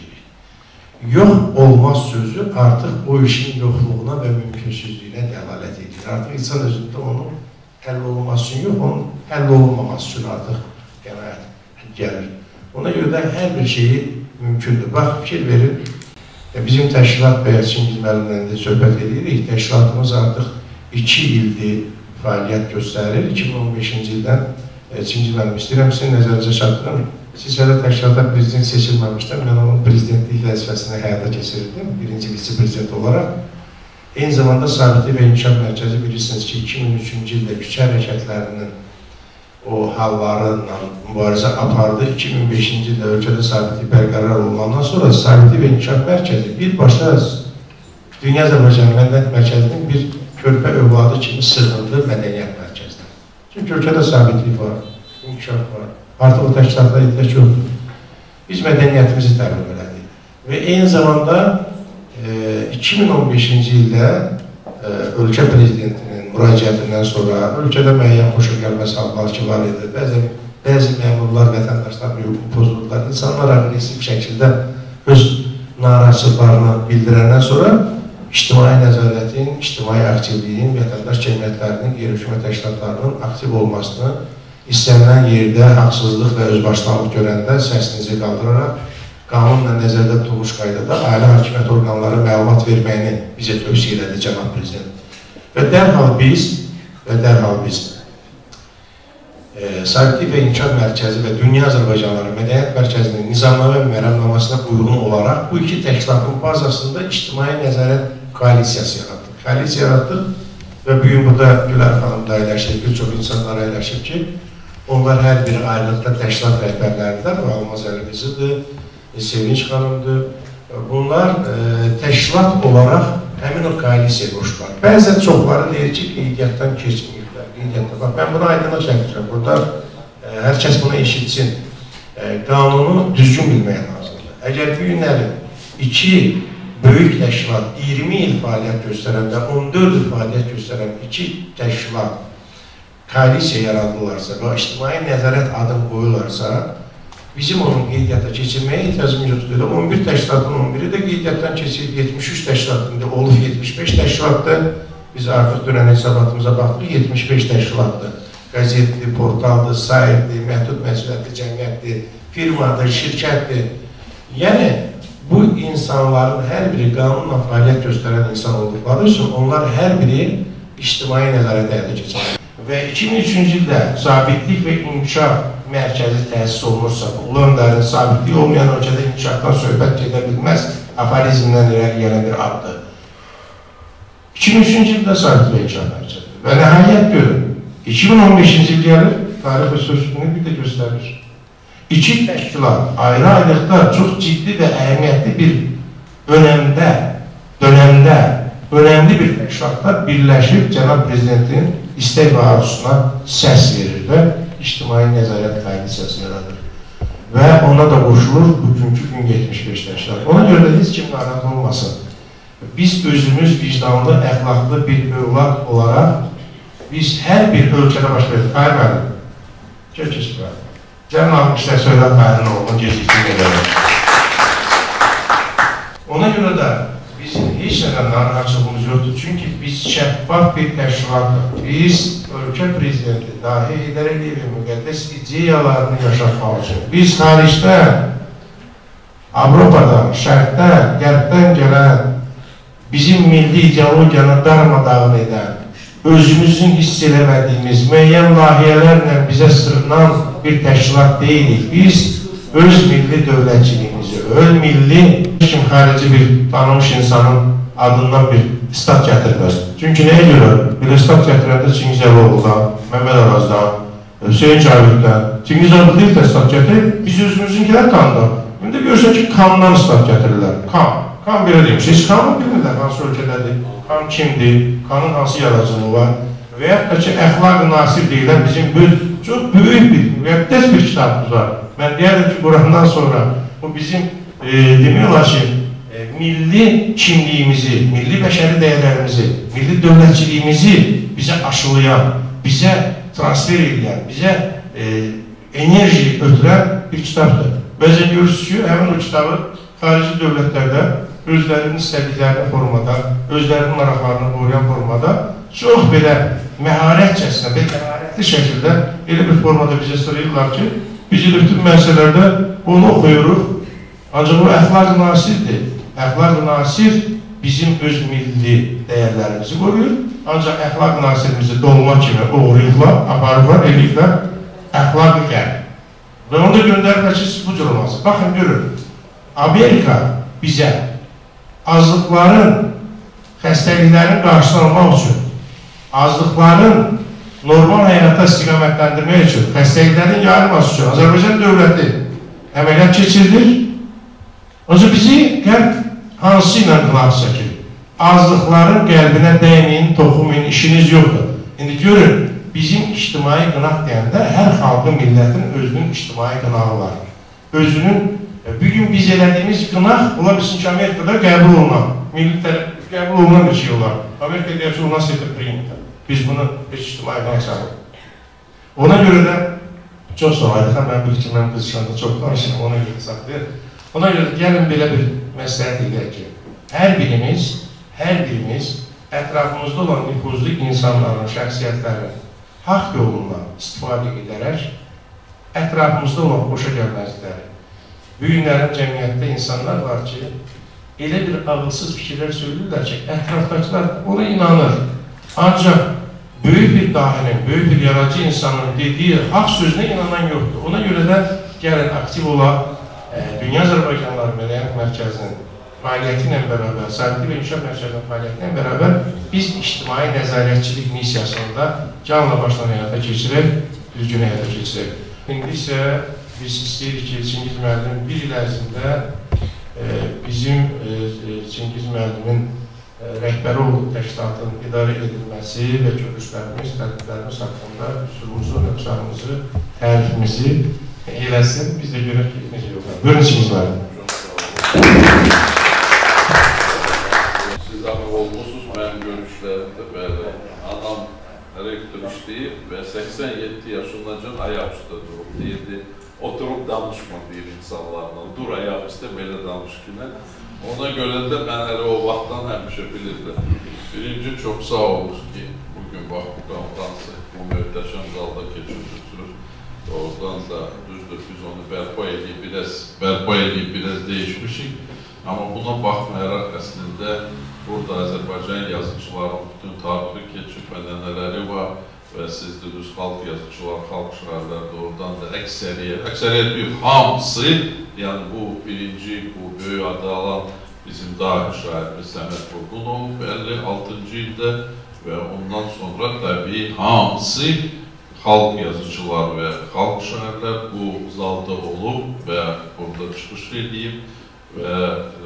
Yox olmaz sözü artıq o işin yoxluğuna və mümkünsüzlüyünə dəlalət edir. Artıq insan özündə onun həll olunması üçün yox, onun həll olunmaması üçün artıq qənaət gəlir. Ona görə də hər bir şeyi mümkündür. Bax, fikir verin, bizim təşkilat və Çingiz müəllimlə də söhbət edirik. Təşkilatımız artıq iki ildir fəaliyyət göstərir. iki min on beşinci ildən Çingiz müəllim istəyirəm, sizin nəzərinizə çatdırım. Siz hələ təşkilata prezident seçilməmişdən, mən onun prezidentlik vəzifəsini həyata keçirirdim, birinci vitse-prezident olaraq. Eyni zamanda Sabitlik və İnkişaf Mərkəzi bilirsiniz ki, iki min üçüncü ildə küçə hərəkətlərinin o hallarla mübarizə apardı. iki min beşinci ildə ölkədə sabitlik bərqərar olunandan sonra Sabitlik və İnkişaf Mərkəzi birbaşa Dünya Azərbaycan Mədəniyyət Mərkəzinin bir körpə övladı kimi sığındı mədəniyyət mərkəzində. Çünki ölkədə sabitlik var, inkişaf var. Artıq o təşkilatlar idrak yoxdur. Biz mədəniyyətimizi təbliğ elədik. Və eyni zamanda e, iki min on beşinci ildə e, ölkə prezidentinin müraciətindən sonra ölkədə müəyyən xoşagəlməz hallar ki var idi. Bəzi, bəzi məmurlar, vətəndaşlar hüququnu pozuldular. İnsanlar aqressiv şəkildə öz narazılıqlarını bildirəndən sonra ictimai nəzarətin, ictimai aktivliyin, vətəndaş cəmiyyətlərinin, qeyri-hökumət təşkilatlarının aktiv olmasını istənilən yerdə haqsızlıq və özbaşınalıq görəndə səsinizi qaldıraraq qanunla nəzərdə tutulmuş qaydada ailə hakimiyyət orqanları məlumat verməyini bizə tövsiyə elədi cənab prezident. Və dərhal biz və dərhal biz e, Sabitlik və İnkişaf Mərkəzi və Dünya Azərbaycanları Mədəniyyət Mərkəzinin nizamnamə və məramnamasına uyğun olaraq bu iki təşkilatın bazasında ictimai nəzarət koalisiyası yaratdıq. Koalisiya yaratdıq və bu gün burada Gülər xanım da əyləşib, bir çox insanlar əyləşib ki, onlar hər biri ayrılıqda təşkilat rəhbərləridir, bu Almaz Əli qızıdır, Sevinç xanımdır. Bunlar e, təşkilat olaraq həmin o koalisiya qoşdular. Bəzən çoxları deyir ki, qeydiyyatdan keçməyirlər, qeydiyyatdan. Bax, mən buna aydınlıq çəkmişəm, burada e, hər kəs bunu eşitsin, e, qanunu düzgün bilməyə lazımdır. Əgər bu günlərin iki böyük təşkilat, iyirmi il fəaliyyət göstərəndə, on dörd il fəaliyyət göstərən iki təşkilat koalisiya yaradılırlarsa və ictimai nəzarət adım qoyularsa, bizim onun qeydiyyata keçirməyə ehtiyacımız yoxdur. on bir təşkilatın on biri də qeydiyyatdan keçir, yetmiş üç təşkilatında olub yetmiş beş təşkilatdır. Biz artıq dönən hesabatımıza baxdıq, yetmiş beş təşkilatdır. Qəzetdir, portaldır, saytdır, məhdud məsuliyyətli cəmiyyətdir, firmadır, şirkətdir. Yəni, bu insanların hər biri qanunla fəaliyyət göstərən insan olduqları üçün onlar hər biri ictimai nəzarət həyata keçirir. Və iki min üçüncü ildə sabitlik və inkişaf mərkəzi təsis olunursa, Londra'nın sabitliyi olmayan ölkədə inkişafdan söhbət gedə bilməz, aforizmdən irəli gələn bir addır. iki min üçüncü ildə sabitlik və inkişaf mərkəzidir. Və nəhayət görün, iki min on beşinci il gəlir, tarix və sözcüğünü bir də göstərir. İki təşkilat ayrı-ayrılıqda çox ciddi və əhəmiyyətli bir önəmdə, dönəmdə, önəmli bir təşkilatlar birləşib Cənab Prezidentin istək və arzusuna səs verir və ictimai nəzarət koalisiyası yaradır. Və ona da qoşulur bugünkü gün yetmiş beş təşkilat. Ona görə də heç kim narahat olmasın. Biz özümüz vicdanlı, əxlaqlı bir övlad olaraq biz hər bir ölkədə baş verir. Hayır mənim, gəl keçib mənim. Gəlin almışlar söylət mənim oğlunu gecikdir edəlim. Ona görə də bizim heç nədən narahatçılığımız yoxdur. Çünki biz şəffaf bir təşkilatdır. Biz ölkə prezidenti dahi Heydər Əliyevin müqəddəs ideyalarını yaşatmaq üçün. Biz xaricdən, Avropadan, Şərqdən, Qərbdən gələn, bizim milli ideologiyanı darmadağın edən, özümüzün hiss eləmədiyimiz, müəyyən layihələrlə bizə sığınan bir təşkilat deyilik. Biz öz milli dövlətçiliyimizi, öz milli, kim xarici bir tanınmış insanın adından bir stat gətirməz. Çünki nəyə görə? Belə stat gətirəndə Çingiz Əliyoğlu'dan, Məhməd Arazdan, Hüseyin Cavitdən, Çingiz Əliyoğlu da stat gətirir, biz özümüzünkilər tanıdıq. İndi görürsən ki, kandan stat gətirirlər. Kan. Kan belə demiş. Heç kanı bilmirlər, hansı ölkədədir, kan kimdir, kanın hansı yaradıcılığı var. Və yaxud da ki, əxlaq-ı nasir deyilən bizim çox böyük bir, müqəddəs bir kitabımız var. Mən deyərdim ki, Qurandan sonra bu bizim e, demək olar ki, e, milli kimliyimizi, milli bəşəri dəyərlərimizi, milli dövlətçiliyimizi bizə aşılayan, bizə transfer edən, bizə e, enerji ötürən bir kitabdır. Bəzən görürsünüz ki, həmin o kitabı xarici dövlətlərdə özlərinin istədiklərini formada, özlərinin maraqlarını qoruyan formada çox belə məharətcəsinə, belə məharətli şəkildə elə bir formada bizə sırayırlar ki, biz bütün məsələlərdə onu oxuyuruq. Ancaq o əxlaq-ı nasirdir. Əxlaq-ı nasir bizim öz milli dəyərlərimizi qoruyur. Ancaq əxlaq-ı nasirimizi dolma kimi oğruyublar, aparıblar, eləyiblər, əxlaq-ı gəl. Və onu da göndərmək ki, bu cür olmaz. Baxın, görün, Amerika bizə azlıqların, xəstəliklərin qarşısını almaq üçün, azlıqların normal həyata istiqamətləndirmək üçün, xəstəliklərin yayılması üçün Azərbaycan dövləti əməliyyat keçirilir. Ancaq bizi qəlb hansı ilə qınaq çəkir? Azlıqların qəlbinə dəyməyin, toxumayın, işiniz yoxdur. İndi görün, bizim ictimai qınaq deyəndə hər xalqın, millətin özünün ictimai qınağı var. Özünün, bugün biz elədiyimiz qınaq, ola bilsin ki, Amerikada qəbul olunan, milli tərəf qəbul olunan bir şey olar. Amerika deyək ki, o nasıl edir primitə? Biz bunu heç ictimai qınaq sanırıq. Ona görə də, çox solaydı, mən bilir ki, mən qızışanda çox danışım, ona görə saxlayır. Ona görə də gəlin belə bir məsləhət edək ki, hər birimiz, hər birimiz ətrafımızda olan nüfuzlu insanların, şəxsiyyətlərin haqq yolundan istifadə edərək ətrafımızda olan boşa gəlməzlikləri. Bu günlərin cəmiyyətdə insanlar var ki, elə bir ağılsız fikirlər söylürlər ki, ətrafdakılar ona inanır. Ancaq böyük bir dahinin, böyük bir yaradıcı insanın dediyi haqq sözünə inanan yoxdur. Ona görə də gəlin aktiv olaq, Dünya Azərbaycanları Mədəniyyət Mərkəzinin fəaliyyəti ilə bərabər, Sabitlik və İnkişaf Mərkəzinin fəaliyyəti ilə bərabər biz ictimai nəzarətçilik missiyasını da canla başla həyata keçirək, düzgün həyata keçirək. İndi isə biz istəyirik ki, Çingiz müəllim bir il ərzində e, bizim e, Çingiz müəllimin e, rəhbəri olduğu təşkilatın idarə edilməsi və görüşlərimiz, tədbirlərimiz haqqında üsulumuzu, nöqsanımızı, tərifimizi eləsin. Biz də görək ki, necə yoxlar. Buyurun Çingiz müəllim. Siz amma olmuşsunuz mənim görüşlərimdə belə adam rektör işləyib və səksən yeddi yaşındacan ayaq üstə durub deyildi. oturub danışma deyir insanlarla. Dur ayaq üstə belə danış günə. Ona görə də mən hələ o vaxtdan həmişə bilirdim. Birinci, çox sağ olunuz ki, bugün bax bu konferansı bu möhtəşəm zalda keçirirsiniz. Oradan da düzdür, biz onu bərpa edib, biraz, bərpa edib, biraz değişmişik. Amma buna baxmayaraq əslində burada Azərbaycan yazıcıların bütün tarixi keçib ənənələri var və siz dediniz, xalq yazıcılar, xalq şairləri oradan da əksəriyyət, əksəriyyət bir hamısı, yəni bu birinci, bu böyük adı alan bizim dahi şairimiz Səməd Vurğunov əlli altıncı ildə və ondan sonra təbii hamısı xalq yazıcılar və xalq şairlər bu zalda olub və burada çıxış edib və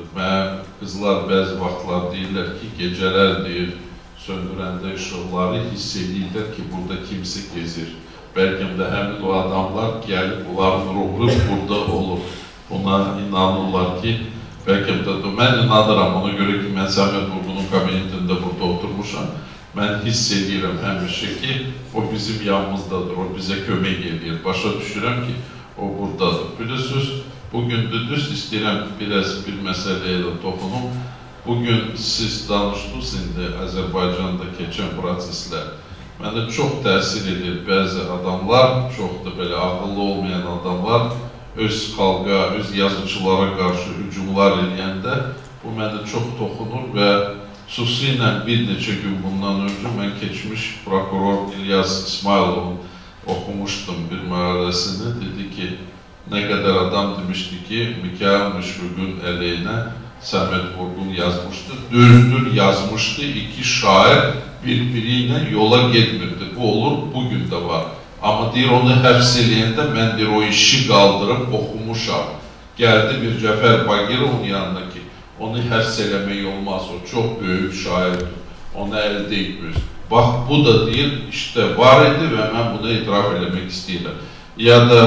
mən qızlar bəzi vaxtlar deyirlər ki, gecələr deyir, söndürəndə işıqları hiss edirlər ki, burada kimsə gezir. Bəlkə də həmin o adamlar gəlib, onların ruhu burada olur. Buna inanırlar ki, bəlkə də mən inanıram, ona görə ki, mən Səməd Vurğunun kabinetində burada oturmuşam. Mən hiss edirəm həmişə ki, o bizim yanımızdadır, o bizə kömək edir. Başa düşürəm ki, o buradadır. Bilirsiniz, bugün düz istəyirəm biraz bir məsələyə də toxunum. Bugün siz danışdınız indi Azərbaycanda keçən proseslər. Mənə çox təsir edir bəzi adamlar, çox da belə ağıllı olmayan adamlar öz xalqa, öz yazıcılara qarşı hücumlar eləyəndə bu mənə çox toxunur və xüsusilə bir neçə gün bundan öncə mən keçmiş prokuror İlyas İsmayılovun oxumuşdum bir məqaləsini. Dedi ki, nə qədər adam demişdi ki, Mikayıl Müşfiqin əleyhinə Səməd Vurğun yazmışdı. Düzdür yazmışdı, iki şair bir-biri ilə yola getmirdi. Bu olur, bugün də var. Amma deyir, onu həbs eləyəndə mən deyir, o işi qaldırıb oxumuşam. Gəldi bir Cəfər Bagirovun yanına ki, onu həbs eləmək olmaz, o çox böyük şairdir. Onu əldə etmiyoruz. Bax, bu da deyir, işte var idi və mən bunu etiraf eləmək istəyirəm. Ya da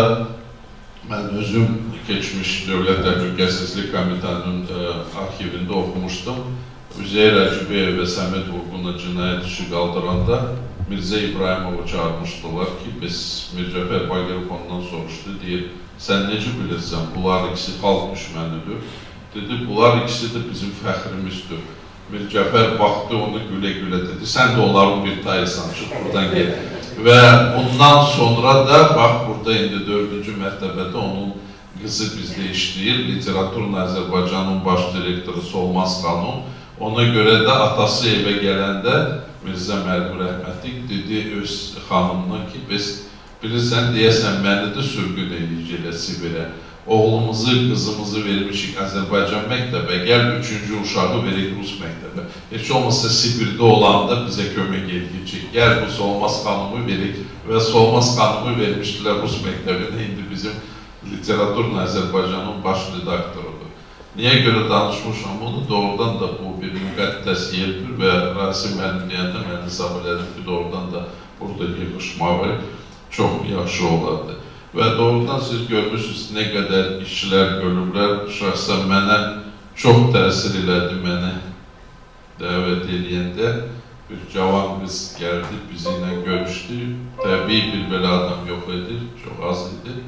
mən özüm keçmiş Dövlət Təhlükəsizlik Komitəsinin arxivində oxumuşdum. Üzeyir Əcübəyev və Səməd Vurğuna cinayət işi qaldıranda Mirzə İbrahimovu çağırmışdılar ki, biz Mircəfər Bagirov ondan soruşdu, deyir, sən necə bilirsən, bunlar ikisi xalq düşmənidir. Dedi, bunlar ikisi də bizim fəxrimizdir. Mircəfər baxdı, onu gülə-gülə dedi, sən də onların bir tayısan, çıx buradan gel. Və bundan sonra da, bax, burada indi dördüncü mərtəbədə onun qızı bizdə işləyir, Literaturun Azərbaycanın baş direktoru Solmaz xanım. Ona görə də atası evə gələndə Mirzə Mərhum rəhmətlik dedi öz xanımına ki, biz bilirsən, deyəsən, məni də sürgün eləyicilə Sibirə. Oğlumuzu, qızımızı vermişik Azərbaycan məktəbə, gəl üçüncü uşağı verək Rus məktəbə. Heç olmasa Sibirdə olanda bizə kömək edəcək. Gəl bu Solmaz xanımı verək və Solmaz xanımı vermişdilər Rus məktəbində, indi bizim Literaturun Azərbaycanın baş redaktorudur. Niyə görə danışmışam bunu? Doğrudan da bu bir müqəddəs yerdir və Rasim müəllim deyəndə mən hesab elədim ki, doğrudan da burada yığışmağı çox yaxşı olardı. Və doğrudan siz görmüşsünüz nə qədər işçilər, bölümlər şəxsən mənə çox təsir elədi, mənə dəvət eləyəndə bir cavan qız gəldi, bizimlə görüşdü. Təbii bir belə adam yox edir, çox az idi.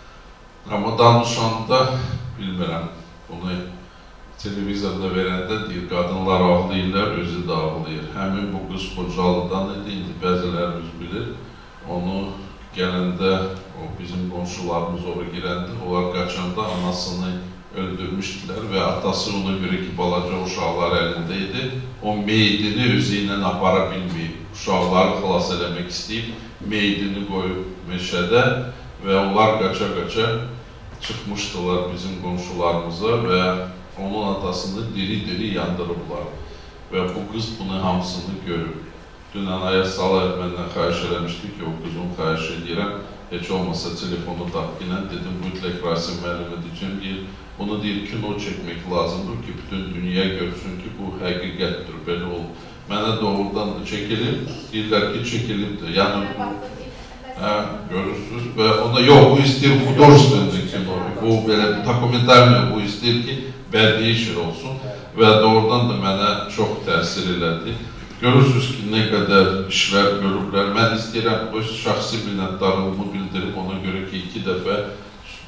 Amma danışanda bilmirəm, bunu televizorda verəndə deyir, qadınlar ağlayırlar, özü də ağlayır. Həmin bu qız Xocalıdan idi, indi bəzilərimiz bilir. Onu gələndə, o bizim qonşularımız oraya girəndə, onlar qaçanda anasını öldürmüşdülər və atası ona görə ki, balaca uşaqlar əlində idi. O meydini özü ilə apara bilməyib. Uşaqları xilas eləmək istəyib, meydini qoyub meşədə və onlar qaça-qaça çıxmışdılar bizim qonşularımıza və onun atasını diri-diri yandırıblar. Və bu qız bunu hamısını görüb. Dünən Ayaz Salayev məndən xahiş eləmişdi ki, o qızın xahiş edirəm, heç olmasa telefonu tapqinə, dedim, mütləq Rasim müəllimə deyəcəm, bunu deyir, kino çəkmək lazımdır ki, bütün dünya görsün ki, bu həqiqətdir, belə olub. Mənə doğrudan da çəkilib, deyirlər ki, çəkilibdir. Yəni, hə, görürsünüz və ona, yox, bu istəyir, художественный kino, bu belə dokumentarlı, bu istəyir ki, bədii işir olsun və doğrudan da mənə çox təsir elədi. Görürsünüz ki, nə qədər işlər görürlər. Mən istəyirəm, öz şəxsi minnətdarlığımı bildirib, ona görə ki, iki dəfə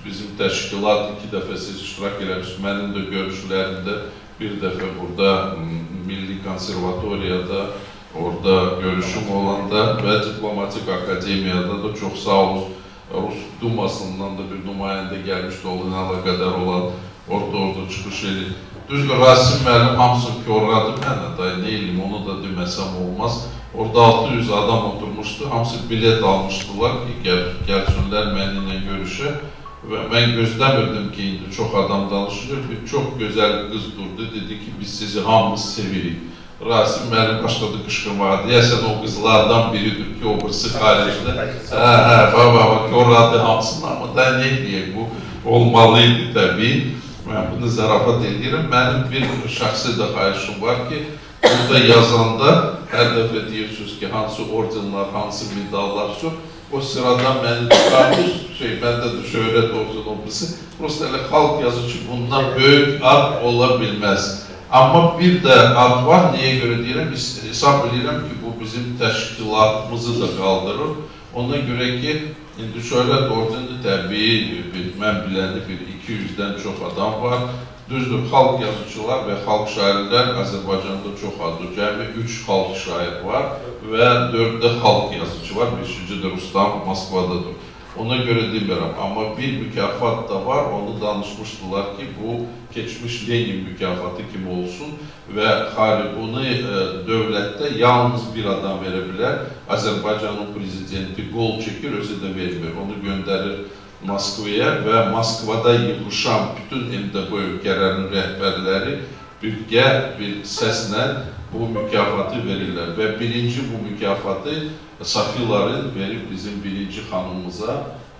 bizim təşkilat iki dəfə siz iştirak eləmişsiniz. Mənim də görüşlərində bir dəfə burada Milli Konservatoriyada orada görüşüm olanda və Diplomatik Akademiyada da çox sağ olun Rus Dumasından da bir nümayəndə gəlmişdi, onunla əlaqədar olan orada orada çıxış edir. Düzdür, Rasim müəllim hamısını körradı mənə, da nə eləyim, onu da deməsəm olmaz. Orada altı yüz adam oturmuşdu, hamısı bilet almışdılar ki, gəl, gəlsinlər mənimlə görüşə. Və mən gözləmirdim ki, indi çox adam danışır, bir çox gözəl qız durdu, dedi ki, biz sizi hamımız sevirik. Rasim müəllim başladı qışqırmağa, deyəsən o qızlardan biridir ki, o birisi xaricdə. Hə, hə, baba, körradı hamısını, amma da nə eləyək, bu olmalıydı təbii. Mən bunu zarafat edirəm. Mənim bir şəxsi də xahişim var ki, burada yazanda hər dəfə deyirsiniz ki, hansı ordenlar, hansı medallar çox, o sırada məni çıxarmış, şey, məndə də şöhrət ordu olması, prosta elə xalq yazır ki, bundan böyük ad ola bilməz. Amma bir də ad var, niyə görə deyirəm, hesab edirəm ki, bu bizim təşkilatımızı da qaldırır. Ona görə ki, indi şöhrət ordunu təbii, mən biləndə bir iki yüzdən çox adam var. Düzdür, xalq yazıcılar və xalq şairlər Azərbaycanda çox adır. Cəmi üç xalq şair var və dörddə xalq yazıcı var. Beşinci də Rustam Moskvadadır. Ona görə demirəm. Amma bir mükafat da var. Onu danışmışdılar ki, bu keçmiş Lenin mükafatı kimi olsun və bunu e, dövlətdə yalnız bir adam verə bilər. Azərbaycanın prezidenti qol çəkir, özü də vermir. Onu göndərir Moskvaya və Moskvada yığışan bütün M D B ölkələrinin rəhbərləri birgə bir səslə bu mükafatı verirlər. Və birinci bu mükafatı Safiların verib bizim birinci xanımıza,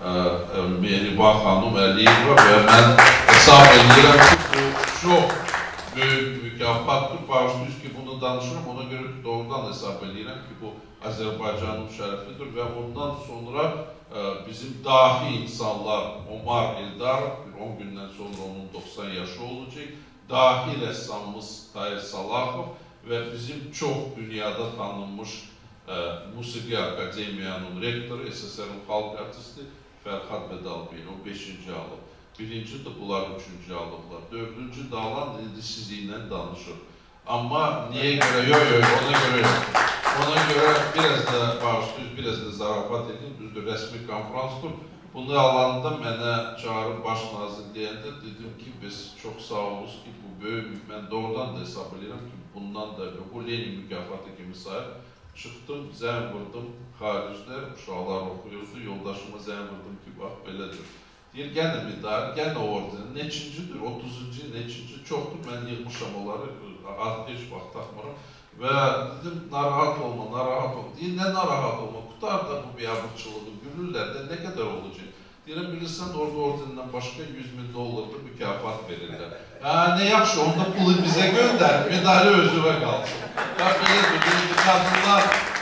Mehriban xanım Əliyeva və mən hesab edirəm ki, bu çox böyük mükafatdır. Bağışlıyız ki, bunu danışırım, ona görə doğrudan hesab edirəm ki, bu Azərbaycanın şərəfidir və ondan sonra bizim dahi insanlar, Omar Eldarov, on gündən sonra onun doxsan yaşı olacaq, dahi rəssamımız Tahir Salahov və bizim çox dünyada tanınmış Musiqi Akademiyanın rektoru, S S R-in xalq artisti Fərhad Bədalbeyli, o beşinci alıb. Birinci də bunlar üçüncü alıblar. Dördüncü də alan indi sizinlə danışır. Amma niyə görə, yox, yox, ona görə yox. Ona görə biraz da bağışlıyız, biraz da zarafat edin, düzdür, rəsmi konferansdır. Bunu alanda mənə çağırıb baş nazir deyəndə dedim ki, biz çox sağ oluruz ki, bu böyük, mən doğrudan da hesab edirəm ki, bundan da bu Lenin mükafatı kimi sayır. Çıxdım, zəng vurdum, xaricdə, uşaqlar oxuyurdu, yoldaşıma zəng vurdum ki, bax, belədir. Deyir, gənə medal, gənə orden, neçincidir, otuzuncu, neçinci, çoxdur, mən yığmışam onları, artıq heç vaxt taxmıram. Və dedim, narahat olma, narahat olma. Deyir, nə narahat olma, qutar da bu biabırçılığı, gülürlər də nə qədər olacaq? Deyirəm, bilirsən, orada ordenindən başqa yüz min dollardır mükafat verirlər. Hə, nə yaxşı, onda pulu bizə göndər, medali özüvə qalsın. Ya belədir, deyildi, qadınlar,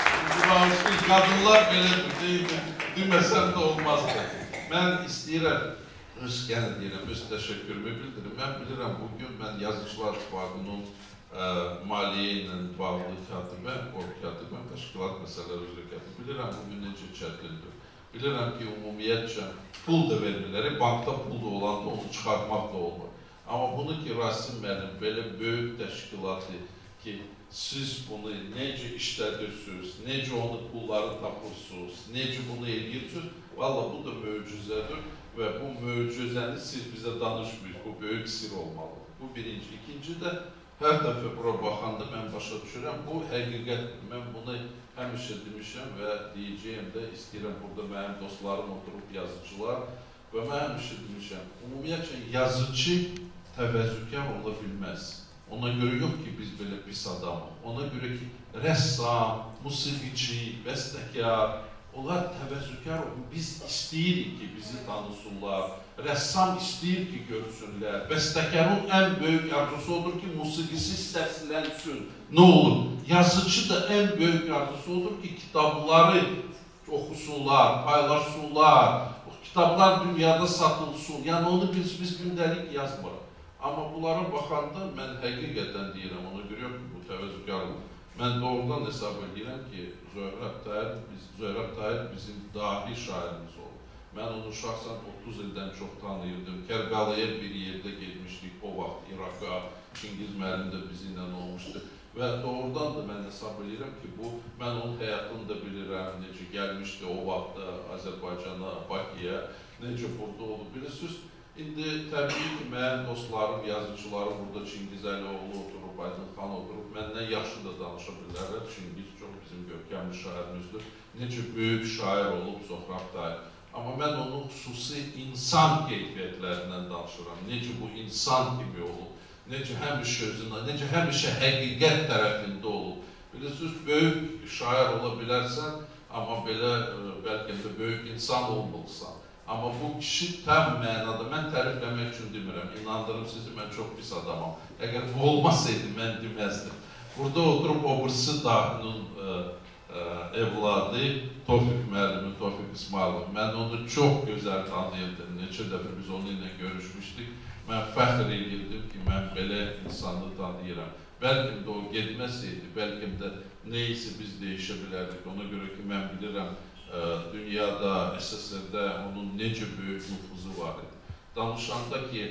qadınlar belədir, deyildi, deməsəm də olmazdı. Mən istəyirəm, öz gənə deyirəm, öz təşəkkürümü bildirim. Mən bilirəm, bugün mən Yazıcılar İttifaqının maliyyə ilə bağlı katibə, o katibə, təşkilat məsələləri üzrə katibə, bilirəm, bugün necə çətindir. Bilirəm ki, ümumiyyətcə pul da vermirlər, bankda pul da olan da onu çıxartmaq da olmur. Amma bunu ki, Rasim müəllim belə böyük təşkilatı ki, siz bunu necə işlədirsiniz, necə onu pulları tapırsınız, necə bunu edirsiniz, valla bu da möcüzədir və bu möcüzəni siz bizə danışmıyız, bu böyük sir olmalıdır. Bu birinci. İkinci də hər dəfə bura baxanda mən başa düşürəm, bu həqiqətdir. Mən bunu həmişə demişəm və deyəcəyim də, istəyirəm burada mənim dostlarım oturub yazıcılar və mən həmişə demişəm, ümumiyyətcə yazıcı təvəzzükar ola bilməz. Ona görə yox ki, biz belə pis adamıq. Ona görə ki, rəssam, musiqiçi, bəstəkar, onlar təvəzzükar olun. Biz istəyirik ki, bizi tanısınlar. Rəssam istəyir ki, görsünlər. Bəstəkarın ən böyük arzusu odur ki, musiqisi səslənsin. Nə olur? Yazıcı da ən böyük arzusu odur ki, kitabları oxusunlar, paylaşsınlar. Kitablar dünyada satılsın. Yəni onu biz, biz gündəlik yazmırıq. Amma bunlara baxanda mən həqiqətən deyirəm, ona görə yox ki, bu təvəzzükarlıq. Mən doğrudan hesab edirəm ki, Zöhrəb Tahir bizim dahi şairimiz olur. Mən onu şəxsən otuz ildən çox tanıyırdım. Kərbalaya bir yerdə getmişdik o vaxt İraqa, Çingiz müəllim də bizimlə olmuşdu. Və doğrudan da mən hesab edirəm ki, bu, mən onun həyatını da bilirəm, necə gəlmişdi o vaxt Azərbaycana, Bakıya, necə burada olub. Bilirsiniz, indi təbii ki, mənim dostlarım, yazıcılarım burada Çingiz Əlioğlu oturub, Aydın xan oturub, məndən yaxşı da danışa bilərlər. Çingiz çox bizim görkəmli şairimizdir. Necə böyük şair olub Zohrab Tayyib. Amma mən onun xüsusi insan keyfiyyətlərindən danışıram. Necə bu insan kimi olub, necə həmişə özünə, necə həmişə həqiqət tərəfində olub. Bilirsiniz, böyük şair ola bilərsən, amma belə bəlkə də böyük insan olmalısan. Amma bu kişi tam mənada, mən tərifləmək üçün demirəm, inandırım sizi, mən çox pis adamam. Əgər bu olmasaydı, mən deməzdim. Burada oturub o birisi dahinin evladı Tofiq müəllimi, Tofiq İsmailov. Mən onu çox gözəl tanıyırdım. Neçə dəfə biz onunla görüşmüşdük. Mən fəxr edirdim ki, mən belə insanı tanıyıram. Bəlkə də o gedməsəydi, bəlkə də neysə biz dəyişə bilərdik. Ona görə ki, mən bilirəm, dünyada, S S R-də onun necə böyük nüfuzu var idi. Danışanda ki,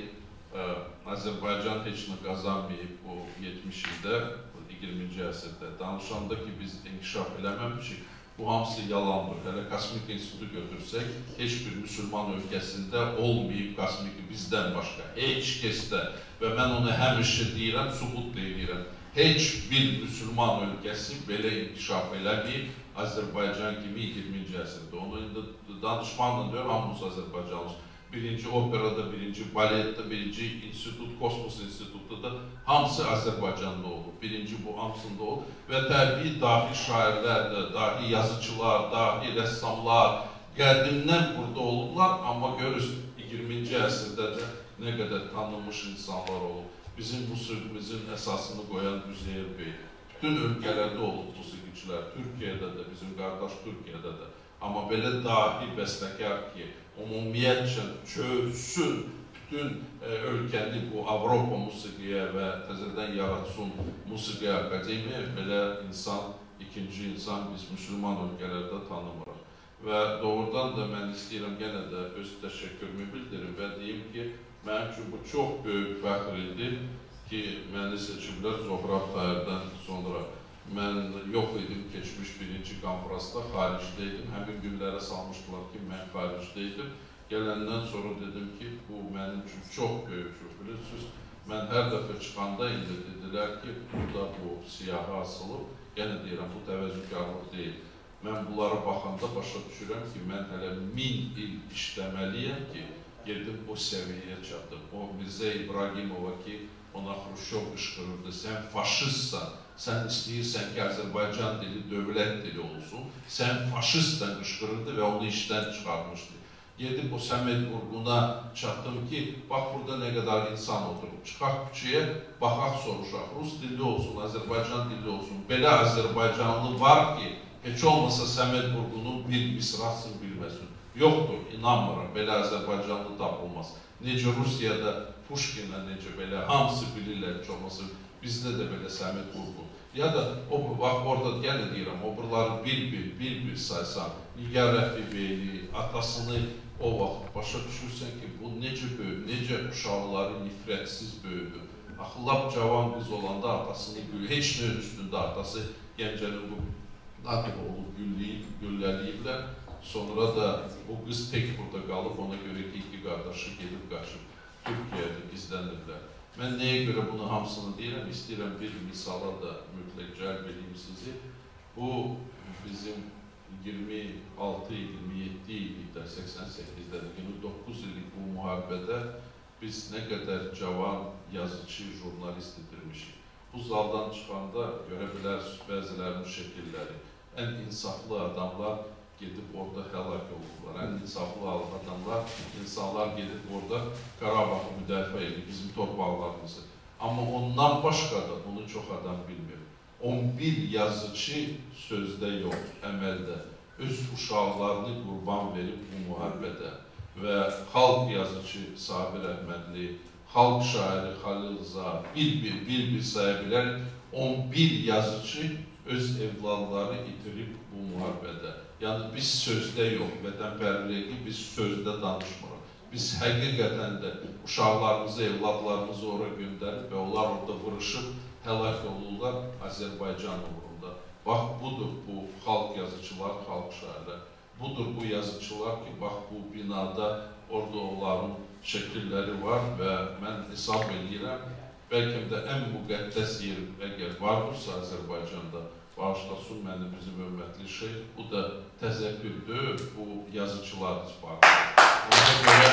Azərbaycan heç nə qazanmayıb bu yetmiş ildə, iyirminci əsrdə. Danışanda ki, biz inkişaf eləməmişik, bu hamısı yalandır. Hələ Kosmik İnstitutu götürsək, heç bir müsəlman ölkəsində olmayıb kosmiki bizdən başqa, heç kəsdə. Və mən onu həmişə deyirəm, sübut deyirəm. Heç bir müsəlman ölkəsi belə inkişaf eləməyib Azərbaycan kimi iyirminci əsrdə. Onu indi danışmanla deyir, hamımız Azərbaycanlıyıq. Birinci operada, birinci baletdə, birinci institut, Kosmos İnstitutda da hamısı Azərbaycanda olub. Birinci bu hamısında olub. Və təbii dahi şairlər, dahi yazıcılar, dahi rəssamlar qədimdən burada olublar. Amma görürsün, iyirminci əsrdə də nə qədər tanınmış insanlar olub. Bizim musiqimizin əsasını qoyan Üzeyir bəy. Bütün ölkələrdə olub musiqiçilər. Türkiyədə də, bizim qardaş Türkiyədə də. Amma belə dahi bəstəkar ki, ümumiyyətcə çövsün bütün ölkəni bu Avropa musiqiyə və təzədən yaratsın musiqi akademiya, belə insan, ikinci insan biz müsəlman ölkələrdə tanımırıq. Və doğrudan da mən istəyirəm yenə də öz təşəkkürümü bildirim və deyim ki, mənim üçün bu çox böyük fəxr idi ki, məni seçiblər Zohrab Tayyibdən sonra. Mən yox idim keçmiş birinci konferansda, xaricdə idim. Həmin günlərə salmışdılar ki, mən xaricdə idim. Gələndən sonra dedim ki, bu mənim üçün çox böyük şey. Bilirsiniz, mən hər dəfə çıxanda indi dedilər ki, burada bu siyahı asılıb. Yenə deyirəm, bu təvəzzükarlıq deyil. Mən bunlara baxanda başa düşürəm ki, mən hələ min il işləməliyəm ki, gedim o səviyyəyə çatdım. O Mirzə İbrahimova ki, ona Xruşov qışqırırdı, sən faşistsən. Sən istəyirsən ki, Azərbaycan dili dövlət dili olsun, sən faşistdən qışqırırdı və onu işdən çıxarmışdı. Gedib o Səməd Vurğuna çatdım ki, bax burada nə qədər insan oturub, çıxaq küçəyə, baxaq soruşaq, Rus dili olsun, Azərbaycan dili olsun. Belə Azərbaycanlı var ki, heç olmasa Səməd Vurğunun bir misrasını bilməsin. Yoxdur, inanmıram, belə Azərbaycanlı tapılmaz. Necə Rusiyada Pushkinlə necə belə, hamısı bilirlər heç olmasa, bizdə də belə Səməd Vurğun. Ya da, bax, orada yenə deyirəm, o buraları bir-bir, bir-bir saysan, Nigar Rəfibeyli, atasını o vaxt başa düşürsən ki, bu necə böyük, necə uşaqları nifrətsiz böyüdür. Axı, lap cavan qız olanda atasını gül, heç nə üstündə atası Gəncənin bu Nadib olub, gülləliyiblər. Sonra da bu qız tək burada qalıb, ona görə ki, iki qardaşı gedib qaçıb Türkiyədə gizlənirlər. Mən nəyə görə bunu hamısını deyirəm, istəyirəm bir misala da mütləq cəlb edeyim sizi. Bu bizim iyirmi altı iyirmi yeddi illikdə, səksən səkkizdə, iyirmi doqquz illik bu müharibədə biz nə qədər cavan yazıcı, jurnalist itirmişik. Bu zaldan çıxanda görə bilərsiniz bəzilərinin şəkilləri. Ən insaflı adamlar gedib orada həlak olurlar. Ən insaflı adamlar, insanlar gedib orada Qarabağı müdafiə edir, bizim torpaqlarımızı. Amma ondan başqa da bunu çox adam bilmir. on bir yazıcı sözdə yox, əməldə öz uşaqlarını qurban verib bu müharibədə və xalq yazıcı Sabir Əhmədli, xalq şairi Xəlil Rza, bir-bir, bir-bir saya bilər, on bir yazıcı öz evladları itirib bu müharibədə. Yəni biz sözdə yox, vətənpərvərliyi biz sözdə danışmırıq. Biz həqiqətən də uşaqlarımızı, evladlarımızı ora göndərib və onlar orada vuruşub həlak olurlar Azərbaycan uğrunda. Bax, budur bu xalq yazıçılar, xalq şairlər. Budur bu yazıçılar ki, bax bu binada orada onların şəkilləri var və mən hesab edirəm, bəlkə də ən müqəddəs yer əgər varırsa Azərbaycanda, bağışlasın məni bizim hörmətli şeyh, bu da təzəkkür deyil, bu yazıçılar isparıdır. Ona görə,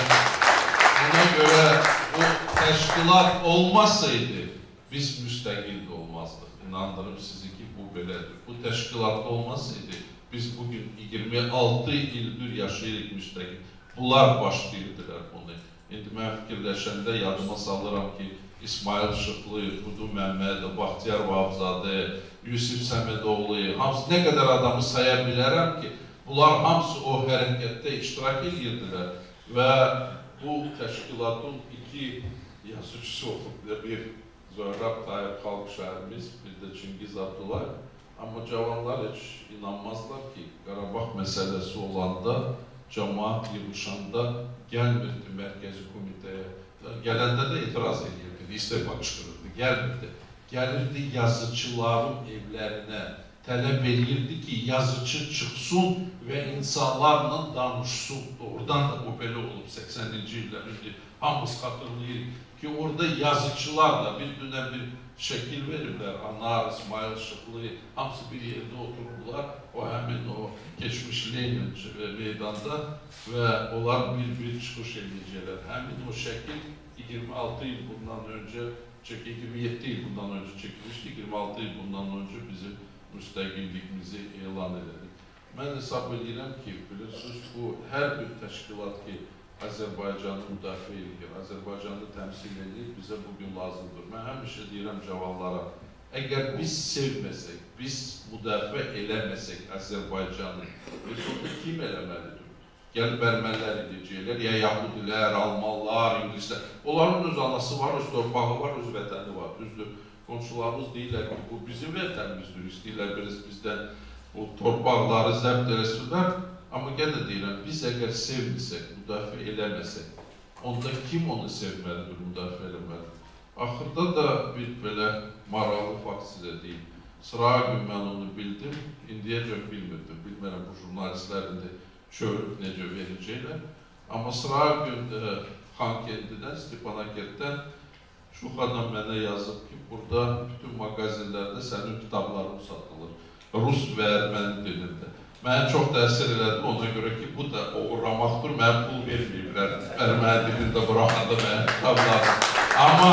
ona görə o təşkilat olmasaydı, biz müstəqil də olmazdıq. İnandırım sizi ki, bu belədir. Bu təşkilat olmasaydı, biz bugün iyirmi altı ildir yaşayırıq müstəqil. Bunlar başlayırdılar bunu. İndi mən fikirləşəndə yadıma salıram ki, İsmail Şıxlı, Kudu Məmmədov, Baxtiyar Vahabzadə, Yusif Səmədoğlu, hamısı nə qədər adamı saya bilərəm ki, bunlar hamısı o hərəkətdə iştirak edirdilər və bu təşkilatın iki yazıcısı olub, bir Zöhrab Tayyip xalq şəhərimiz, bir də Çingiz Abdullah. Amma cavanlar heç inanmazlar ki, Qarabağ məsələsi olanda, cəmaat yığışanda gəlmirdi mərkəzi komitəyə. Gələndə də etiraz edirdi, istefa qışqırırdı, gəlmirdi. Gəlirdi yazıçıların evlərinə, tələb edirdi ki, yazıcı çıxsın və insanlarla danışsın. Oradan da bu belə olub səksəninci illərində hamımız xatırlayırıq ki, orada yazıçılarla bir-birine bir şəkil verirlər. Anar, İsmail Şıxlı, hamısı bir yerdə otururlar. O həmin o geçmiş Lenin meydanda və onlar bir-bir çıxış edəcəklər. Həmin o şəkil iyirmi altı il bundan öncə, iyirmi yeddi il bundan öncə çəkilmişdi, iyirmi altı il bundan öncə bizim müstəqillikimizi elan ededik. Mən hesab edirəm ki, bilirsiniz, bu hər bir təşkilat ki, Azərbaycanı müdafiə edir, Azərbaycanı təmsil edir, bizə bugün lazımdır. Mən həmişə deyirəm cavanlara, əgər biz sevməsək, biz müdafiə eləməsək Azərbaycanı, biz onu kim eləməlidir? Gəlib ermənilər edəcəklər, ya Yahudilər, Almanlar, İnglislər, onların öz anası var, öz torpağı var, öz vətəni var, düzdür. Qonşularımız deyirlər ki, bu bizim vətənimizdir, istəyirlər bizdən o torpaqları zəbt eləsinlər. Amma gənə deyirəm, biz əgər sevmisək, müdafiə eləməsək, onda kim onu sevməlidir, müdafiə eləməlidir? Axırda da bir belə maraqlı fakt sizə deyim. Sırağa gün mən onu bildim, indiyəcək bilmirdim. Bilmərəm, bu jurnalistlərin də çörüb necə verəcəklər. Amma sırağa gün Xankəndidən, Stepanakərtdən Şuxadan mənə yazıb ki, burada bütün mağazinlərdə sənin kitabların satılır. Rus və erməni dilində. Mənə çox təsir elədi, ona görə ki, bu da uğurlamaqdır, mənə pul verməyiblər. Erməni dilində buraxanda mənə kitablar. Amma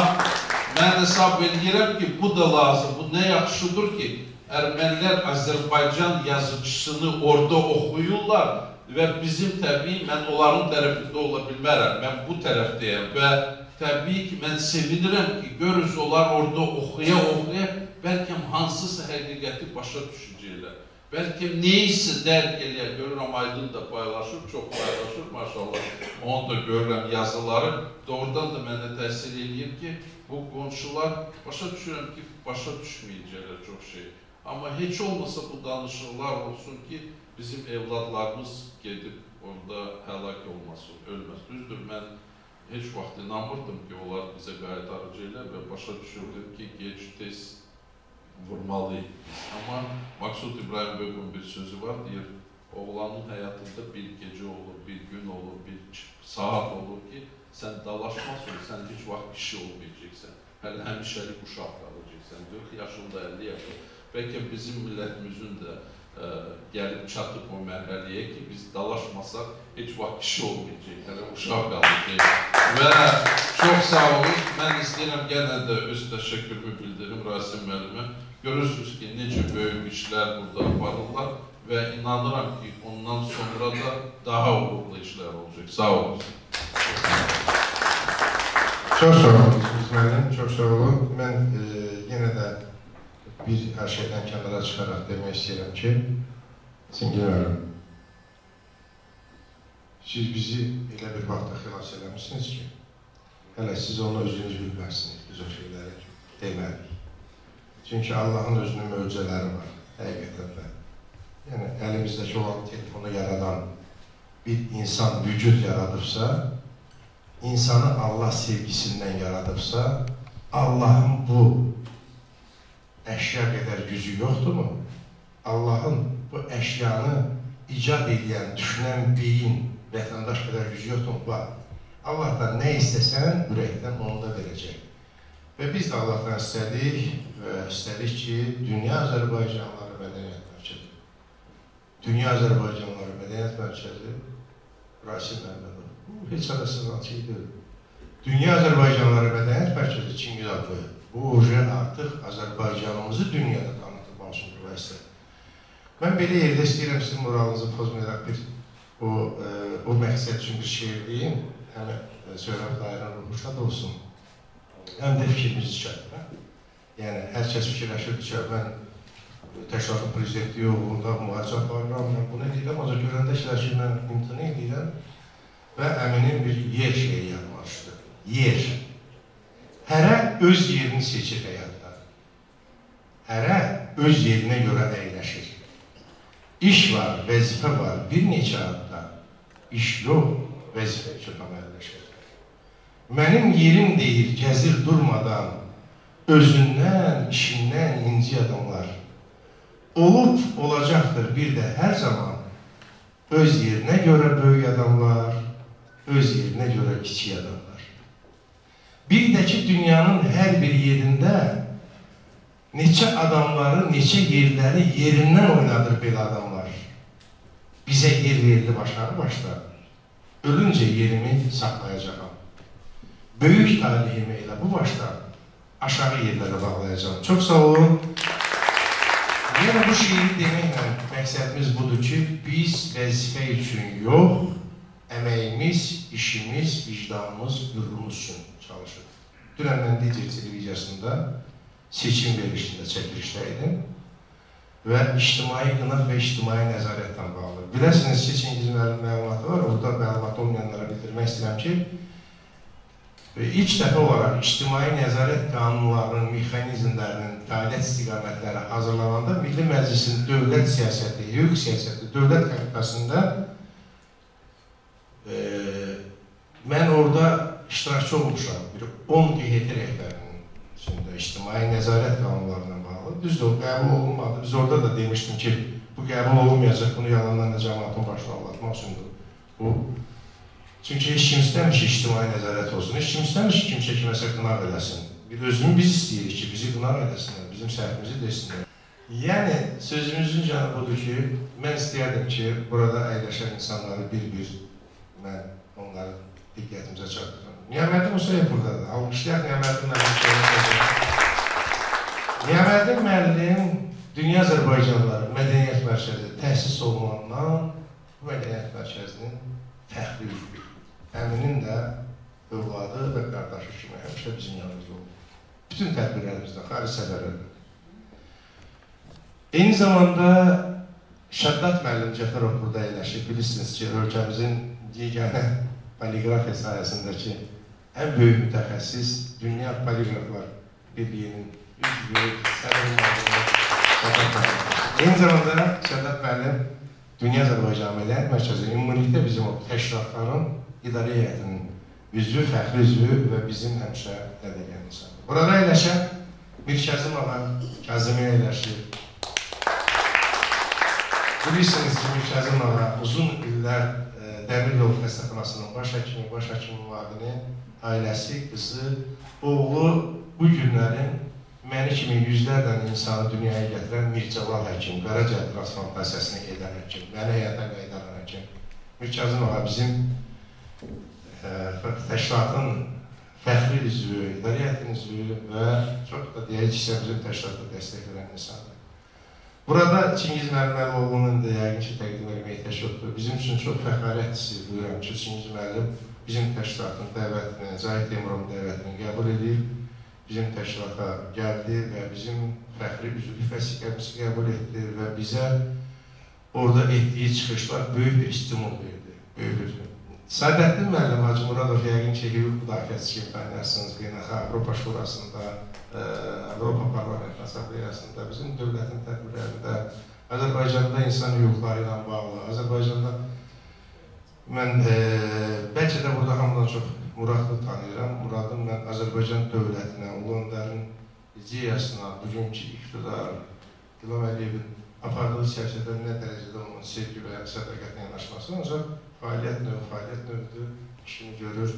mən hesab edirəm ki, bu da lazım. Bu nə yaxşıdır ki, ermənilər Azərbaycan yazıcısını orada oxuyurlar və bizim təbii, mən onların tərəfində ola bilmərəm, mən bu tərəfdəyəm və təbii ki, mən sevinirəm ki, görürüz onlar orada oxuya-oxuya, bəlkə hansısa həqiqəti başa düşəcəklər. Bəlkə neysə dərk eləyər, görürəm Aydın da paylaşır, çox paylaşır, maşallah. Onu da görürəm yazıları. Doğrudan da mənə təsir eləyir ki, bu qonşular başa düşürəm ki, başa düşməyəcəklər çox şey. Amma heç olmasa bu danışıqlar olsun ki, bizim evladlarımız gedib orada həlak olmasın, ölməsin. Düzdür, mən heç vaxt inanmırdım ki, onlar bizə qaytaracaqlar və başa düşürdüm ki, gec-tez vurmalıyıq. Amma Maksud İbrahim Böqün bir sözü var, deyir, oğlanın həyatında bir gecə olur, bir gün olur, bir saat olur ki, sən dalaşmasın, sən heç vaxt kişi olmayacaqsan, hələ həmişəlik uşaq qalacaqsan, qırx yaşında, əlli yaşında. Bəlkə bizim millətimizin də ə, gəlib çatıb o mərhələyə ki, biz dalaşmasaq, heç vaxt kişi olmayacaq, hələ uşaq qalacaq. Və çox sağ olun, mən istəyirəm gənə də öz təşəkkürümü bildirim Rasim müəllimə. Görürsünüz ki, necə böyük işlər burada aparırlar və inanıram ki, ondan sonra da daha uğurlu işlər olacaq. Sağ olun. Çox sağ olun, müəllim, çox sağ olun. Mən e, yenə də bir hər şeydən kənara çıxaraq demək istəyirəm ki, Singil müəllim, siz bizi elə bir vaxtda xilas eləmişsiniz ki, hələ siz onu özünüz bilmərsiniz, biz o şeyləri demərik. Çünki Allahın özünün möcüzələri var, həqiqətən də. yəni əlimizdəki olan telefonu yaradan bir insan vücud yaradıbsa, insanı Allah sevgisindən yaradıbsa, Allahın bu əşya qədər gücü yoxdurmu? Allahın bu əşyanı icad edən, düşünən beyin, vətəndaş qədər gücü yoxdurmu? Var. Allahdan nə istəsən, ürəkdən onu da verəcək. Və biz də Allahdan istədik və istədik ki, Dünya Azərbaycanları Mədəniyyət Mərkəzi, Dünya Azərbaycanları Mədəniyyət Mərkəzi, Rasim Məmmədov, bu heç arasından idi. Dünya Azərbaycanları Mədəniyyət Mərkəzi Çingiz adlı, bu oje artıq Azərbaycanımızı dünyada tanıtılmaq üçün bir vəsile. Mən belə yerdə istəyirəm sizin moralınızı pozmayaraq bir o, e, o məqsəd üçün bir şeir deyim, həm Söhrəb Dairən ruhu şad olsun, həm də fikrimizi çatdır. Yəni, hər kəs fikirləşirdi ki, mən təşkilatın prezidenti yolunda mühacir aparıram, mən bunu edirəm, ancaq görəndə işlər ki, mən imtina edirəm və əminin bir yer şeiri yazmışdı. Yer. Hərə öz yerini seçir həyatda. Hərə öz yerinə görə əyləşir. İş var, vəzifə var, bir neçə adda. İş yox, vəzifə üçün əməlləşir. Mənim yerim deyir, gəzir durmadan, özündən, işindən inci adamlar. Olub, olacaqdır bir də hər zaman. Öz yerinə görə böyük adamlar, öz yerinə görə kiçik adamlar. Bir də ki, dünyanın hər bir yerində neçə adamları, neçə yerləri yerindən oynadır belə adamlar. Bizə yer verildi başarı başda. Ölüncə yerimi saxlayacağam. Böyük talihimi elə bu başda aşağı yerlərə bağlayacağım. Çox sağ olun. Yəni bu şiiri deməklə məqsədimiz budur ki, biz vəzifə üçün yox, əməyimiz, işimiz, vicdanımız, qürrumuz üçün çalışır. Dünən mən Dicer televiziyasında seçim verilişində çəkilişdəydim və ictimai qınaq və ictimai nəzarətlə bağlı. Biləsiniz ki, Çingiz müəllim məlumatı var, orada məlumat olmayanlara bildirmək istəyirəm ki, ilk dəfə olaraq ictimai nəzarət qanunlarının, mexanizmlərinin, fəaliyyət istiqamətləri hazırlananda Milli Məclisin dövlət siyasəti, hüquq siyasəti, dövlət komitəsində e, mən orada iştirakçı olmuşam. Bir on Q H T rəhbərinin içində ictimai nəzarət qanunlarına bağlı. Düzdür, o qəbul olunmadı. Biz orada da demişdim ki, bu qəbul olunmayacaq, bunu yalandan da cəmaatın başına anlatmaq üçündür. Bu Çünki heç kim istəmir ki, ictimai nəzarət olsun, heç kim istəmir ki, kimsə kiməsə qınaq eləsin. Bir özümü biz istəyirik ki, bizi qınaq eləsinlər, bizim səhvimizi desinlər. Yəni, sözümüzün canı budur ki, mən istəyərdim ki, burada əyləşən insanları bir-bir, mən onları diqqətimizə çatdırım. Niyaməddin Musayev buradadır, almışlayaq Niyaməddin müəllim. Niyaməddin müəllim Dünya Azərbaycanları Mədəniyyət Mərkəzi təhsis olunandan bu Mədəniyyət Mərkəzinin fəxri üzvü. Əminin də övladı və qardaşı kimi həmişə bizim yanımızda oldu. Bütün tədbirlərimizdə, xaric səfərlərdə. Eyni zamanda Şəddat müəllim Cəfərov burada əyləşib. Bilirsiniz ki, ölkəmizin yeganə poliqrafiya sayəsindəki ən böyük mütəxəssis Dünya Poliqraflar Birliyinin üzvü, sədrinin Şəddat müəllim. Eyni zamanda Şəddat müəllim Dünya Azərbaycan Mədəniyyət Mərkəzi ümumilikdə bizim o təşkilatların idarə heyətinin üzvü, fəxri üzvü və bizim həmişə dədəgən insan. Burada əyləşən Mirkəzim ağa, Kazimiyə əyləşir. Bilirsiniz ki, Mirkəzim ağa uzun illər e, Dəmir Yolu Xəstəxanasının baş həkimi, baş həkimi müavini, ailəsi, qızı, oğlu bu günlərin məni kimi yüzlərlə insanı dünyaya gətirən Mircəlal həkim, Qaraciyər transplantasiyanı edən həkim, məni həyata qaydan həkim. Mirkəzim ağa bizim e, təşkilatın fəxri üzvü, idarəyyətin üzvü və çox da deyək ki, bizim təşkilatı dəstəkləyən insandır. Burada Çingiz müəllim oğlunun da yəqin ki, təqdim etməyə ehtiyac yoxdur. Bizim üçün çox fəxarət hissi duyuram ki, Çingiz müəllim bizim təşkilatın dəvətini, Cahit Temurovun dəvətini qəbul edib, bizim təşkilata gəldi və bizim fəxri üzvlük vəsiqəmizi qəbul etdi və bizə orada etdiyi çıxışlar böyük bir stimul verdi. Böyük bir. Səadəttin müəllim Hacı Muradov yəqin ki, hüquq müdafiəçisi kimi tanıyarsınız, beynəlxalq Avropa Şurasında, Avropa Parlament Assambleyasında, bizim dövlətin tədbirlərində Azərbaycanda insan hüquqları ilə bağlı, Azərbaycanda mən e, bəlkə də burada hamıdan çox Muradı tanıyıram. Muradın mən Azərbaycan dövlətinə, onların ideyasına, bugünkü iqtidar, İlham Əliyevin apardığı siyasətdə nə dərəcədə onun sevgi və sədaqətlə yanaşması, ancaq fəaliyyət növü, fəaliyyət növüdür, işini görür.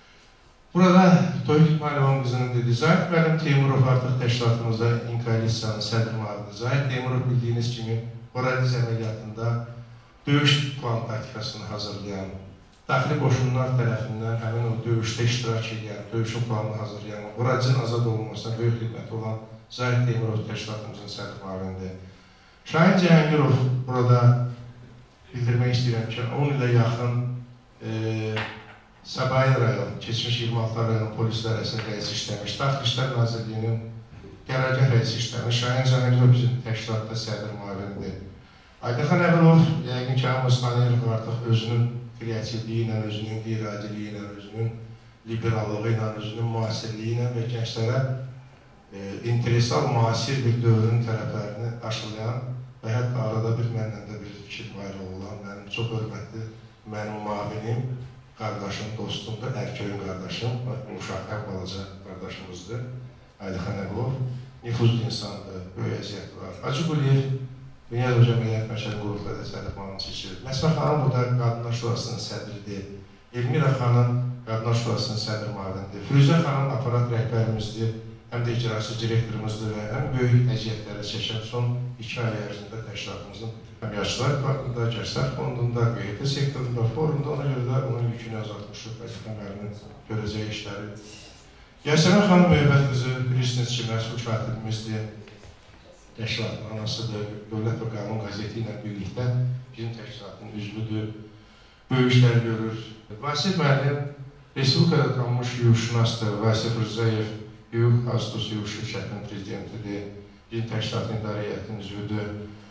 Burada Toyuq İsmayılovun qızının dediği, Zahid Müəllim Teymurov artıq təşkilatımızda İnkoalisiyanın sədr müavinidir. Zahid Teymurov bildiyiniz kimi Horadiz əməliyyatında döyüş plan taktikasını hazırlayan, daxili qoşunlar tərəfindən həmin o döyüşdə iştirak edən, döyüşün planını hazırlayan, Horadizin azad olunmasına böyük xidməti olan Zahid Teymurov təşkilatımızın sədr müavinidir. Şahin Cəhəngirov burada bildirmək istəyirəm ki, on ilə yaxın e, Səbail rayon, keçmiş iyirmi altı rayon polis idarəsində rəisi işləmiş, Daxili İşlər Nazirliyinin qərargah rəisi işləmiş, Şahin Cəhəngirov bizim təşkilatda sədr müavinidir. Aydınxan Əbilov, yəqin ki, hamımız tanıyırıq artıq özünün kreativliyi ilə, özünün iradiliyi ilə, özünün liberallığı ilə, özünün müasirliyi ilə və gənclərə e, interesal, müasir bir dövrün tərəflərini aşılayan və hətta arada bir mənlə də bir fikir bayrağı olan, mənim çox hörmətli, mənim müavinim, qardaşım, dostumdur, Ərköyün qardaşım, uşaq ən balaca qardaşımızdır, Aydınxan Əbilov, nüfuzlu insandır, böyük əziyyəti var. Hacı Quliyev, Dünya Dövlət Əməliyyat Məşəli qrupları da sədr müavini seçilir. Məsmə xanım burada Qadınlar Şurasının sədridir, Elmira xanım Qadınlar Şurasının sədr müavinidir, Firuzə xanım aparat rəhbərimizdir, həm də icraçı direktorumuzdur və həm böyük əziyyətlərə çəkən son iki ay ərzində təşkilatımızın həm Yaşlılar Parkında, Gənclər Fondunda, Q Y T sektorunda, forumda, ona görə də onun yükünü azaltmışıq, vəzifə müəllimin görəcəyi işləri. Yasəmən xanım Möhbət qızı, bilirsiniz ki, məsul katibimizdir, təşkilatın anasıdır, Dövlət və Qanun qəzeti ilə birlikdə bizim təşkilatın üzvüdür, böyük işlər görür. Vasif müəllim Respublikada tanınmış hüquqşünasdır, Vasif Rızayev Hüquq Aziz Hüquq Şirkətinin prezidentidir, bizim təşkilatın idarə heyətinin üzvüdür.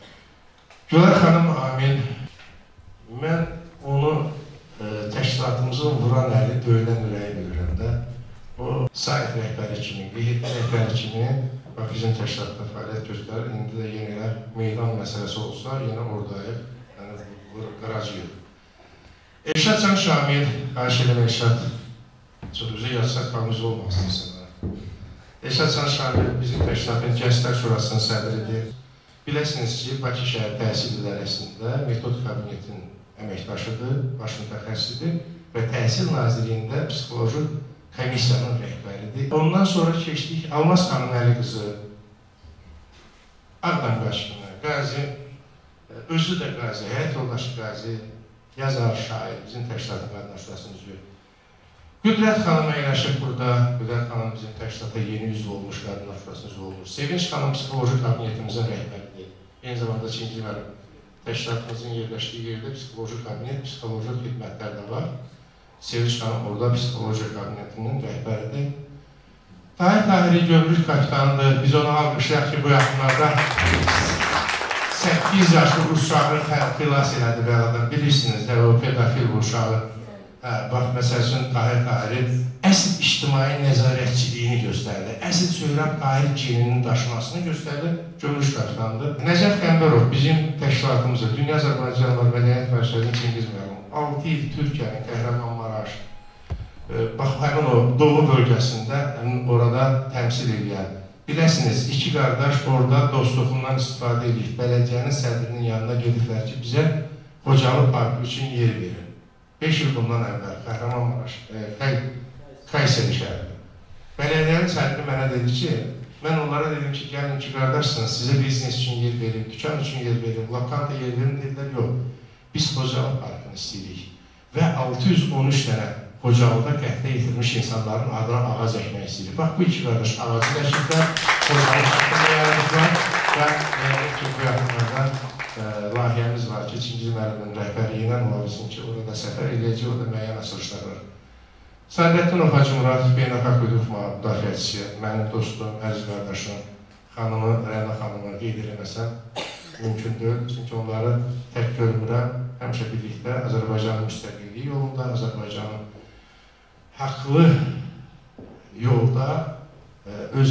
Gülər xanım Amin, mən onu e, təşkilatımızın vuran əli, döyülən ürəyi bilirəm də. O, sahib rəhbəri kimi, qeyyətli rəhbəri kimi bax, bizim təşkilatda fəaliyyət göstərir. İndi də yenilər meydan məsələsi olsa, yenə oradayıq, yəni qaracıyıq. Elşad Can Şamil, xahiş edən Elşad, çox üzə yazsaq qalımız olmasın sənə. Elşad Can Şamil bizim təşkilatın Gənclər Şurasının sədridir. Biləsiniz ki, Bakı şəhər təhsil idarəsində metod kabinetinin əməkdaşıdır, baş mütəxəssisidir və Təhsil Nazirliyində psixoloji komissiyanın rəhbəridir. Ondan sonra keçdik Almaz xanım Əli qızı, Ağdam qaçqını, qazi, özü də qazi, həyat yoldaşı qazi, yazar, şair, bizim təşkilatın Qadınlar Şurasının üzvü. Qüdrət xanım əyləşib burada, Qüdrət xanım bizim təşkilata yeni üzv olmuş, Qadınlar Şurasının üzvü olmuş. Sevinç xanım psixoloji kabinetimizin rəhbəridir. Eyni zamanda Çinci müəllim təşkilatımızın yerləşdiyi yerdə psixoloji kabinet, psixoloji xidmətlər də var. Sevinç xanım orada psixoloji kabinetinin rəhbəridir. Tahir Tahiri gömrük kapitanıdır. Biz onu almışlar ki, bu yaxınlarda səkkiz yaşlı uşağı xilas elədi bəladan. Bilirsiniz də, o pedofil uşağı. Hə, bax, məsəl üçün Tahir Tahiri əsl ictimai nəzarətçiliyini göstərdi. Əsl Söyrəm Tahir cininin daşımasını göstərdi, gömrük kapitanıdır. Nəcəf Qəmbərov bizim təşkilatımızda, Dünya Azərbaycanlar Mədəniyyət Mərkəzinin Çingiz müəllim, altı il Türkiyənin Qəhrəmanmaraş, bax, həmin o Doğu bölgəsində, həmin orada təmsil edən. Biləsiniz, iki qardaş orada dostluğundan istifadə edib, bələdiyyənin sədrinin yanına gediblər ki, bizə Xocalı Parkı üçün yer verin. beş il bundan əvvəl Qəhrəmanmaraş, Kayseri şəhərində. Bələdiyyənin sədri mənə dedi ki, mən onlara dedim ki, gəlin ki, qardaşsınız, sizə biznes üçün yer verim, dükkan üçün yer verim, lokanta yer verim, dedilər, yox. Biz Xocalı Parkını istəyirik və altı yüz on üç dənə Xocalıda qətlə yetirmiş insanların adına ağac əkmək istəyirik. Bax, bu iki qardaş ağacı dəkiblər, Xocalı Parkını yayarlıqlar və yayarlıq ki, bu yaxınlarda layihəmiz var ki, Çingiz müəllimin rəhbəri ilə olabilsin ki, orada səfər edəcək, orada müəyyən açılışlar var. Sadəddinov Hacı Murad, beynəlxalq hüquq müdafiəçisi, mənim dostum, əziz qardaşım, xanımı, Rəna xanımı qeyd eləməsəm mümkündür. Çünki onları tək görmürəm, həmişə birlikdə Azərbaycanın müstəqilliyi yolunda, Azərbaycanın haqlı yolda öz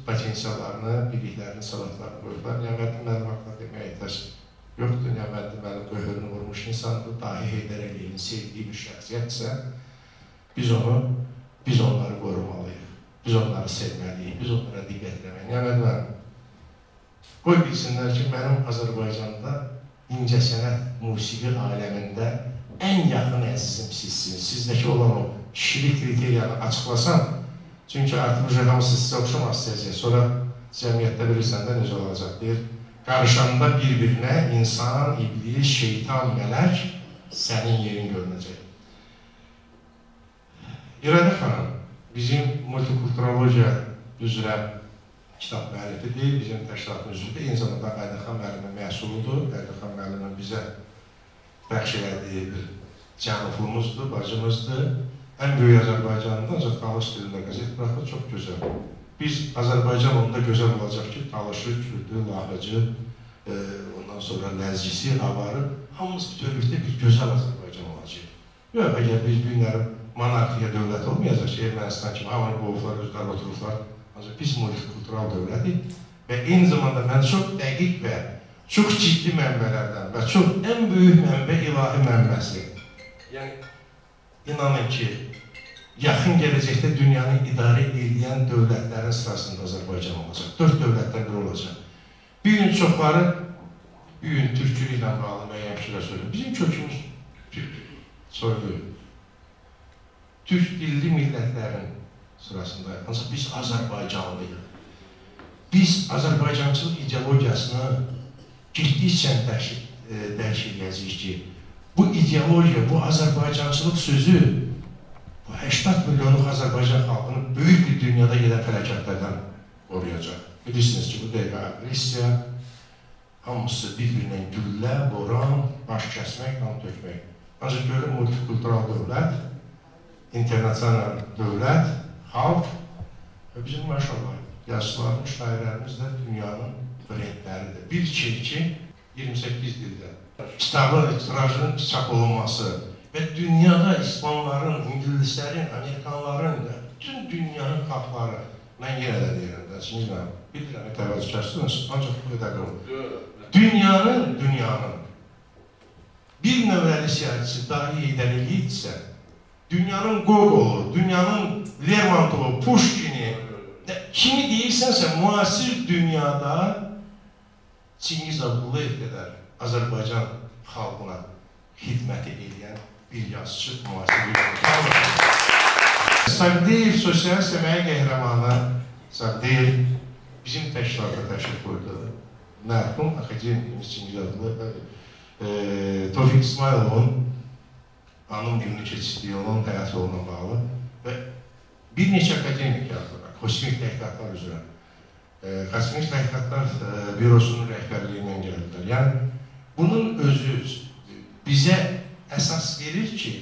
potensiallarını, biliklərini, salatlarını qoyublar. Niyaməddin mənim haqqında deməyə ehtiyac yoxdur. Niyaməddin mənim qöhrünü vurmuş insandır. Dahi Heydər Əliyevin sevdiyi bir şəxsiyyətsə, biz onu, biz onları qorumalıyıq. Biz onları sevməliyik, biz onlara diqqət etməliyik. Niyaməddin mənim, qoy bilsinlər ki, mənim Azərbaycanda incəsənət musiqi aləmində ən yaxın əzizim sizsiniz. Sizdəki olan o kişilik kriteriyanı açıqlasam, çünki artıq hamısı sizə oxşamazsınız. Sonra cəmiyyətdə bilirsən də necə olacaq deyir. Qarışanda bir-birinə insan, iblis, şeytan, mələk sənin yerin görünəcək. İradə xanım, bizim multikulturologiya üzrə kitab müəllifidir, bizim təşkilatın üzrüdür. Eyni zamanda Qaydırxan müəllimin məhsuludur. Qaydırxan müəllimin bizə bəxş elədiyi bir cənuflumuzdur, bacımızdır. Ən böyük Azərbaycanında ancaq Talış dilində qəzet buraxır, çox gözəl. Biz Azərbaycan onda gözəl olacaq ki, Talışı, Kürdü, Lahıcı, e, ondan sonra Ləzgisi, Avarı, hamımız bütövlükdə bir gözəl Azərbaycan olacaq. Yox, əgər biz günlərim monarxiya dövlət olmayacaq ki, Ermənistan kimi hamını qovuflar, özlər otururlar. Ancaq biz multikultural dövlətik və eyni zamanda mən çox dəqiq və çox ciddi mənbələrdən və çox ən böyük mənbə ilahi mənbəsi. Yəni, inanın ki, yaxın gələcəkdə dünyanı idarə edən dövlətlərin sırasında Azərbaycan olacaq. Dörd dövlətdən biri olacaq. Bir gün çoxları, bir gün türkçülüklə bağlı müəyyən fikirlər söylüyor. Bizim kökümüz türk soyluyor. Türk dilli millətlərin sırasında, ancaq biz Azərbaycanlıyıq. Biz Azərbaycançılıq ideologiyasını getdikcə dəyişəcəyik ki, bu ideologiya, bu Azərbaycançılıq sözü, bu səksən milyonluq Azərbaycan xalqını böyük bir dünyada gedən fəlakətlərdən qoruyacaq. Bilirsiniz ki, bu dəqiqə agresiya, hamısı bir-birindən güllə, boran, baş kəsmək, qan tökmək. Ancaq görür, multikultural dövlət, internasional dövlət, xalq və bizim maşallah, yazılarımız, şairlərimiz də dünyanın brendləridir. bir iki iki iyirmi səkkiz dildə. Kitabın, tirajının çap olunması və dünyada İslamların, İngilizlərin, Amerikanların, bütün dünyanın xalqları, mən yenə də deyirəm, dərsiniz mən, bilirəm, təvəzzükərsiniz, ancaq bu qədər qılım. Dünyanın, dünyanın bir növrəli siyasətçisi Dahi Heydər Əliyevdirsə, dünyanın Gogolu, dünyanın Lermontovu, Pushkini, kimi deyirsənsə, müasir dünyada Çingiz Abdullayev qədər Azərbaycan xalqına xidməti edən bir yazıcı müasir dünyada. Sabdeyev sosial səməyə qəhrəmanı Sabdeyev bizim təşkilata təşkil qoydu. Mərhum akademiyimiz Çingiz Abdullayev, Tofiq İsmayılovun anım günlük keçirdiyi onun həyat yoluna bağlı və bir neçə akademik yazdılar, kosmik təhqiqatlar üzrə. Kosmik təhqiqatlar bürosunun rəhbərliyindən gəldilər. Yəni, bunun özü bizə əsas verir ki,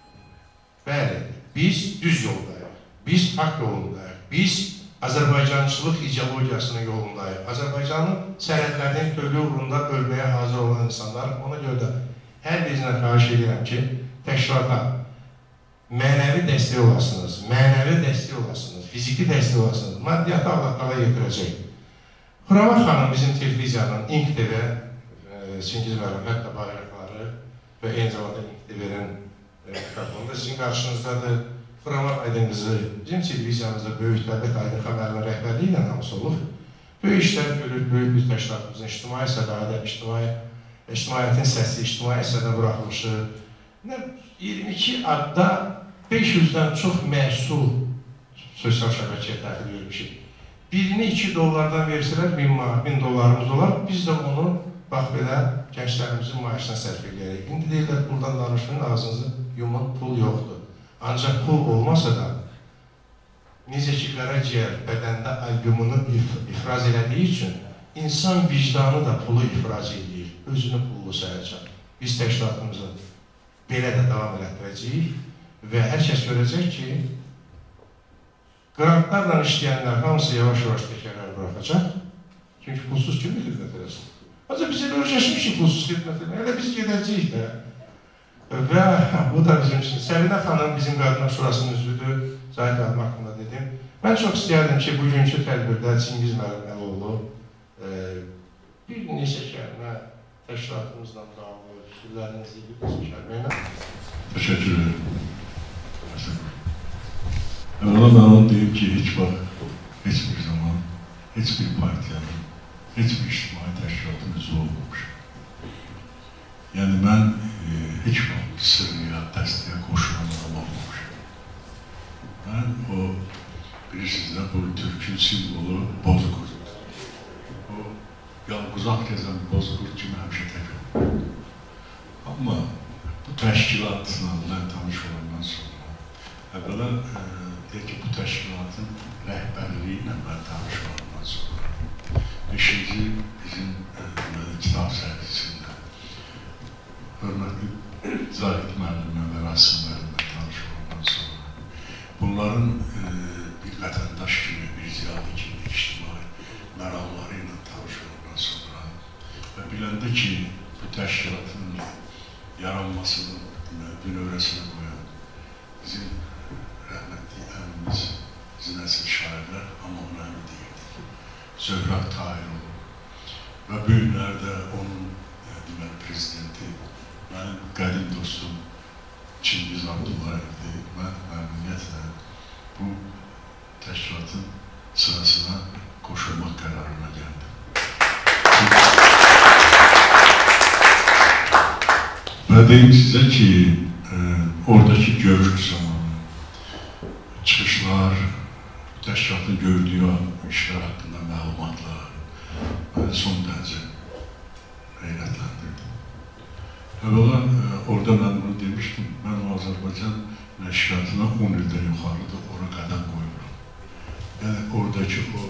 bəli, biz düz yoldayıq, biz haqq yolundayıq, biz Azərbaycançılıq ideologiyasının yolundayıq. Azərbaycanın sərhədlərinin dövlü uğrunda ölməyə hazır olan insanlar, ona görə də hər birinə xahiş edirəm ki, təşkilata mənəvi dəstək olasınız, mənəvi dəstək olasınız, fiziki dəstək olasınız, maddiyyatı Allah-Taala yetirəcək. Xuraman xanım bizim televiziyanın, İnq T V, Çingiz müəllim, hətta bayraqları və eyni zamanda İnq T V-nin mikrofonunda sizin qarşınızdadır. Xuraman Aydın qızı bizim televiziyamızda böyük Dəbət Aydın müəllimin rəhbərliyi ilə hamısı olub. Böyük işlər görür, böyük bir təşkilatımızın ictimai sədayədə, ictimaiyyətin səsi, ictimai sədə buraxılışı, iyirmi iki adda beş yüzdən çox məhsul sosial şəbəkəyə təhvil vermişik. Birini iki dollardan versələr, min dollarımız olar, biz də onu, bax belə, gənclərimizin maaşına sərf edəyək. İndi deyirlər, buradan danışmayın, ağzınızı yumun, pul yoxdur. Ancaq pul olmasa da, necə ki, qaraciyər bədəndə albümünü ifraz elədiyi üçün, insan vicdanı da pulu ifraz edir, özünü pullu sayacaq. Biz təşkilatımızı belə də davam elətdirəcəyik və hər kəs görəcək ki, qrantlarla işləyənlər hamısı yavaş-yavaş təkərləri bıraxacaq. Çünki pulsuz kimi xidmət eləsin. Ancaq biz elə öyrəşmişik pulsuz xidmət eləmək, elə biz gedəcəyik də. Və bu da bizim üçün. Səbinə xanım bizim Qadınlar Şurasının üzvüdür. Zahid müəllim haqqında dedim. Mən çox istəyərdim ki, bugünkü tədbirdə Çingiz müəllim Əloğlu bir neçə kəlmə təşkilatımızla bağlı fikirlərinizi bir neçə kəlmə ilə. Təşəkkür ederim. Əvvəla mən onu deyim ki, heç vaxt, heç bir zaman, heç bir partiyanın, heç bir ictimai təşkilatın üzvü olmamışım. Yəni mən e, heç vaxt sırrıya, dəstəyə qoşulan adam olmamışım. Mən o, bilirsiniz də, bu Türkün simvolu bozqurt. O, yalquzaq gəzən bozqurt kimi həmişə tək olub. Amma bu təşkilatla mən tanış olandan sonra, əvvəla e, deyək ki, bu təşkilatın rəhbərliyi ilə mən tanış olandan sonra, beşinci bizim e, kitab sərgisində hörmətli Zahid müəllimə və Rasim müəllimə tanış olandan sonra, bunların e, bir vətəndaş kimi, bir ziyadı kimi, ictimai məramları ilə tanış olandan sonra və biləndə ki, bu təşkilatın yaranmasının bünövrəsini qoyan bizim rəhmətli əmimiz, bizim əsr şairlər, amma ona əmi deyirdik. Zöhrət Tahiroğlu və bu günlərdə onun deməli, prezidenti, mənim qədim dostum Çingiz Abdullayevdir. Mən məmnuniyyətlə bu təşkilatın sırasına qoşulmaq qərarına gəldim. Və deyim sizə ki, e, oradakı görüş zamanı, çıxışlar, təşkilatın gördüyü işlər haqqında məlumatlar məni son dərəcə heyrətləndirdi. Əvvəla, orada mən bunu demişdim, mən o Azərbaycan nəşriyyatına on ildən yuxarıda ora qədəm qoyuram. Yəni, oradakı o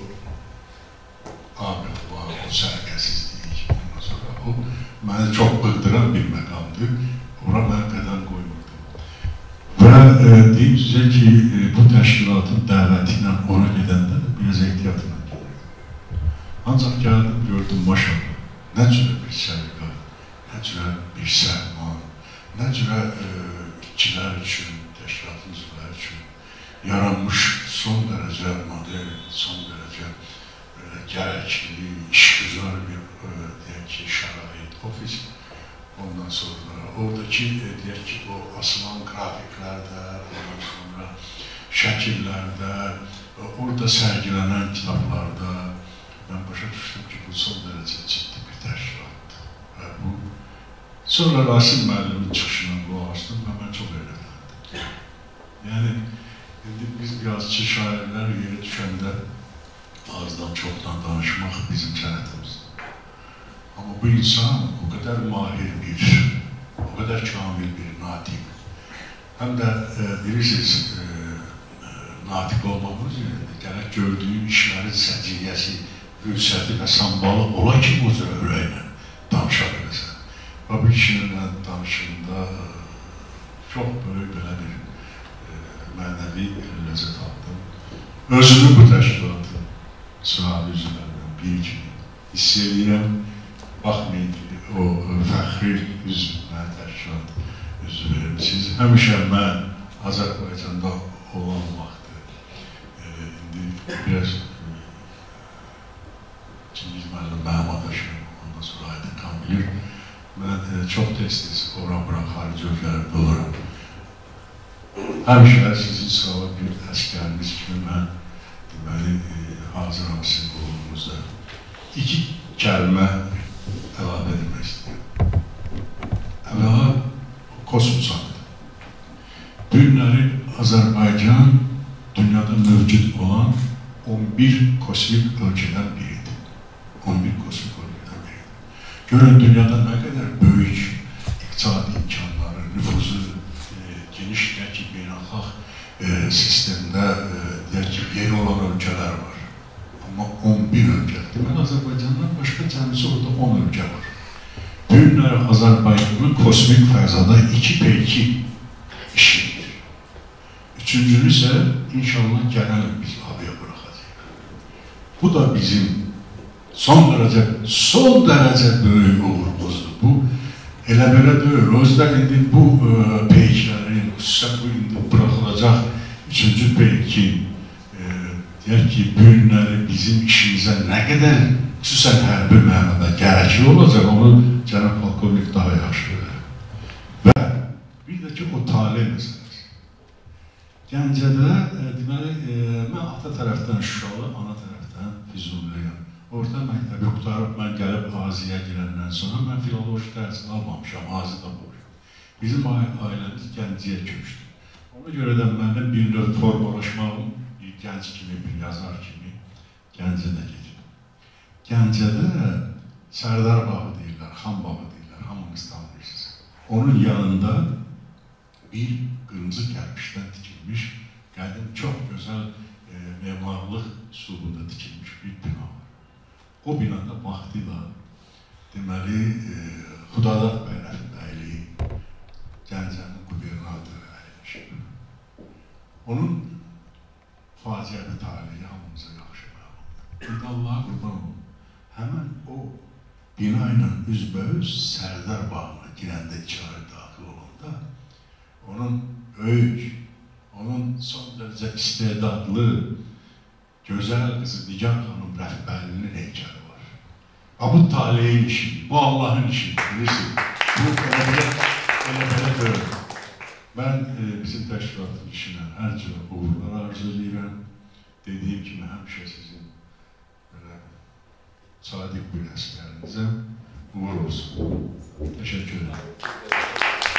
abid var, o sərkəsizlik, ondan sonra o məni çox bıqdıran bir məqamdır, ora mən qədəm qoymurdum. Və e, deyim sizə ki, e, bu təşkilatın dəvəti ilə ora gedəndə də biraz ehtiyatla gedirdim. Ancaq gəldim, gördüm, maşallah, nə cürə bir səliqə, nə cürə bir səhman, nə cürə işçilər üçün, təşkilatın üzvləri üçün yaranmış son dərəcə model, son dərəcə gərəkli, işgüzar bir deyək ki, şərait, ofis. Ondan sonra oradakı, deyək ki, o asılan qrafiklərdə, ondan sonra şəkillərdə, orada sərgilənən kitablarda mən başa düşdüm ki, bu son dərəcə ciddi bir təşkilatdır. Və bu, sonra Rasim müəllimin çıxışından qulaq asdım və mən çox eyləndim. Yəni, indi biz yazıcı şairlər yeri düşəndə azdan çoxdan danışmaq bizim sənətimizdir. Amma bu insan o qədər mahir bir, o qədər kamil bir natiq. Həm də e, bilirsiniz, e, natiq olmamız yerində gərək gördüyü işlərin səciyyəsi, vüsəti və sambalı ola ki, bu cür ürəklə danışa bilirsən. Və bu kişilərlə danışığında e, çox böyük belə bir e, mənəvi ləzzət aldım. Özümü bu təşkilatın sıralı üzvlərindən biri kimi hiss edirəm. Baxmayın ki, o fəxri üzv, mən təşkilat üzvü vermişsiniz. Həmişə mən Azərbaycanda olan vaxtı, e, indi biraz Çingiz müəllim mənim adaşım, ondan sonra Aydın Xan bilir. Mən e, çox tez-tez ora-bura xarici ölkələrdə oluram. Həmişə sizin sağlam bir əskəriniz kimi mən deməli, e, hazıram sizin qulluğunuzda. İki kəlmə əlavə edilmək istəyirəm. Əvvəla kosmos haqqında. Bu günləri Azərbaycan dünyada mövcud olan on bir kosmik ölkədən biridir. on bir kosmik ölkədən biridir. Görün, dünyada nə qədər böyük iqtisadi imkanları, nüfuzu e, geniş deyək ki, beynəlxalq e, sistemdə e, yeri olan ölkələr var. Amma on bir ölkədir. Deməli, Azərbaycandan başqa cəmisi orada on ölkə var. Bu günləri Azərbaycanın kosmik fəzada iki peyki işidir. Üçüncünü isə inşallah gələn biz havaya bıraxacaq. Bu da bizim son dərəcə, son dərəcə böyük uğurumuzdur. Bu, Elə belə deyil. Özlər indi bu peyklərin, xüsusən bu indi buraxılacaq üçüncü peykin deyək ki, bu günləri bizim işimizə nə qədər xüsusən hərbi mənada gərəkli olacaq, onu cənab polkovnik daha yaxşı bilir. Və bir də ki, o talih məsələsi. Gəncədə, deməli, mən ata tərəfdən Şuşalı, ana tərəfdən Füzuliyəm. Orta məktəbi qutarıb, mən gəlib Aziyə girəndən sonra mən filoloji təhsil almamışam, Azida boşam. Bizim ailəmiz Gəncəyə köçdü. Ona görə də mənim bir növ formalaşmağım bir gənc kimi, bir yazar kimi Gəncədə gedir. Gəncədə Sərdar bağı deyirlər, Xan bağı deyirlər, hamınız tanıyırsınız. Onun yanında bir qırmızı kərpişdən tikilmiş, qədim çox gözəl e, memarlıq üsulunda tikilmiş bir bina var. O binada vaxtıyla deməli e, Xudadad bəy rəhbərliyi Gəncənin qubernatoru əyləşib. Onun faciəvi talihi hamımıza yaxşı məlumdur. Çünki Allaha qurban olun, həmən o bina ilə üzbəüz Sərdar bağına girəndə içəri daxil olanda onun böyük, onun son dərəcə istedadlı, gözəl qızı Nigar xanım rəhbərlinin heykəli var. Bu taleyin işidir, bu Allahın işidir, bilirsiniz. Bu elə belə deyil. Mən e, bizim təşkilatın işinə hər cür uğurlar arzu edirəm. Dediyim kimi həmişə sizin belə sadiq bir əsgərinizə uğur olsun. Təşəkkür ederim.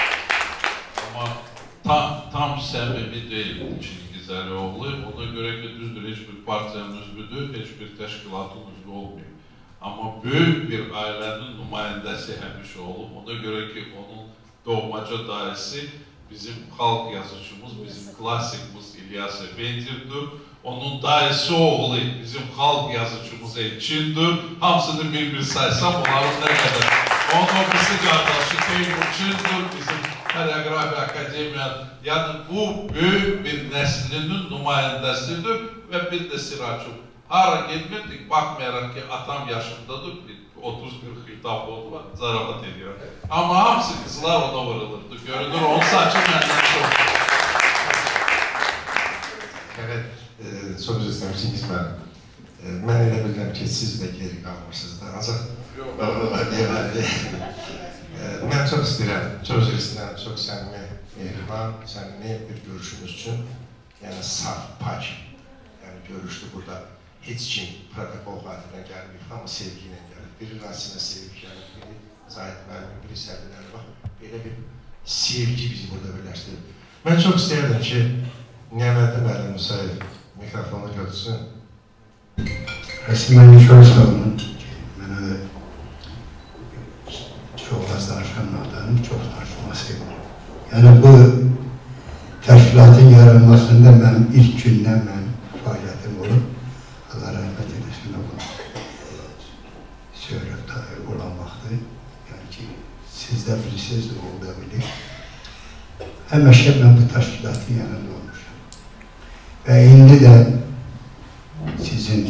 Ama tam, tam səmimi deyil Çingiz Əlioğlu. Ona görə ki, düzdür, heç bir partiyanın üzvüdür, heç bir təşkilatın üzvü olmuyor. Amma böyük bir ailənin nümayəndəsi həmişə olub. Ona görə ki, onun doğmaca dairəsi bizim xalq yazıcımız, bizim klassikimiz İlyas Efendievdir. Onun dairəsi oğlu bizim xalq yazıcımız Elçindir. Hamısını bir-bir saysam, onların nə qədər. Onun ofisi qardaşı Teymur Çindir, bizim Koreografiya Akademiyanın. Yəni, bu böyük bir nəslinin nümayəndəsidir və bir də Siracım. Hara getmirdik, baxmayaraq ki, atam yaşındadır, otuz qırx xitab oldu, zarabat edirəm. Amma hamısı qızlar ona vurulurdu, görünür, onun saçı məndən çox. Evet, e, söz istəyəm Çingiz müəllim. E, mən elə bilirəm ki, siz də geri qalmırsınız da, ancaq deməli. Mən çox istəyirəm, çox istəyirəm, çox səmimi, mehriban, səmimi bir görüşümüz üçün, yəni saf, pak, yəni görüşdü burada. Heç kim protokol xatirinə gəlməyib, hamı sevgi ilə gəlib. Biri Rasimə sevgi gəlib, biri Zahid müəllim, biri Səbinə bax, belə bir sevgi bizi burada birləşdirib. Mən çox istəyirdim ki, Niyaməddin müəllim Musayev mikrofonu götürsün. Rasiməni çox sağ olun. Mənə də çox az danışanlardan çox danışmaq sevdim. Yəni bu təşkilatın yaranmasında mənim ilk gündən mənim fəaliyyətim olub. Allah rəhmət edəsin olan söhbət olan vaxtı. Yəni ki, siz də bilirsiniz, o da bilir. Həmişə mən bu təşkilatın yanında olmuşam. Və indi də sizin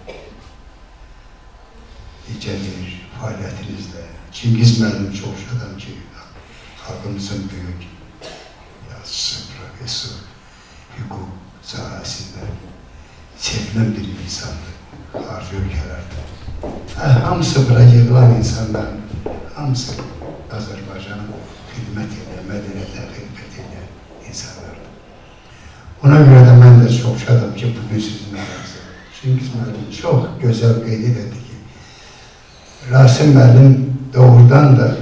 necə bir fəaliyyətinizlə, Çingiz müəllim çox adam ki, xalqımızın böyük yazısı, profesör, hüquq sahəsində sevilən bir insandır, xarici ölkələrdə. Hamısı bura yığılan insanlar, hamısı Azərbaycanın xidmət edən, mədəniyyətə xidmət edən insanlardır. Ona görə də mən də çox şadam ki, bugün sizin aranızda. Çingiz müəllim çox gözəl qeyd edirdi ki, Rasim müəllim doğrudan da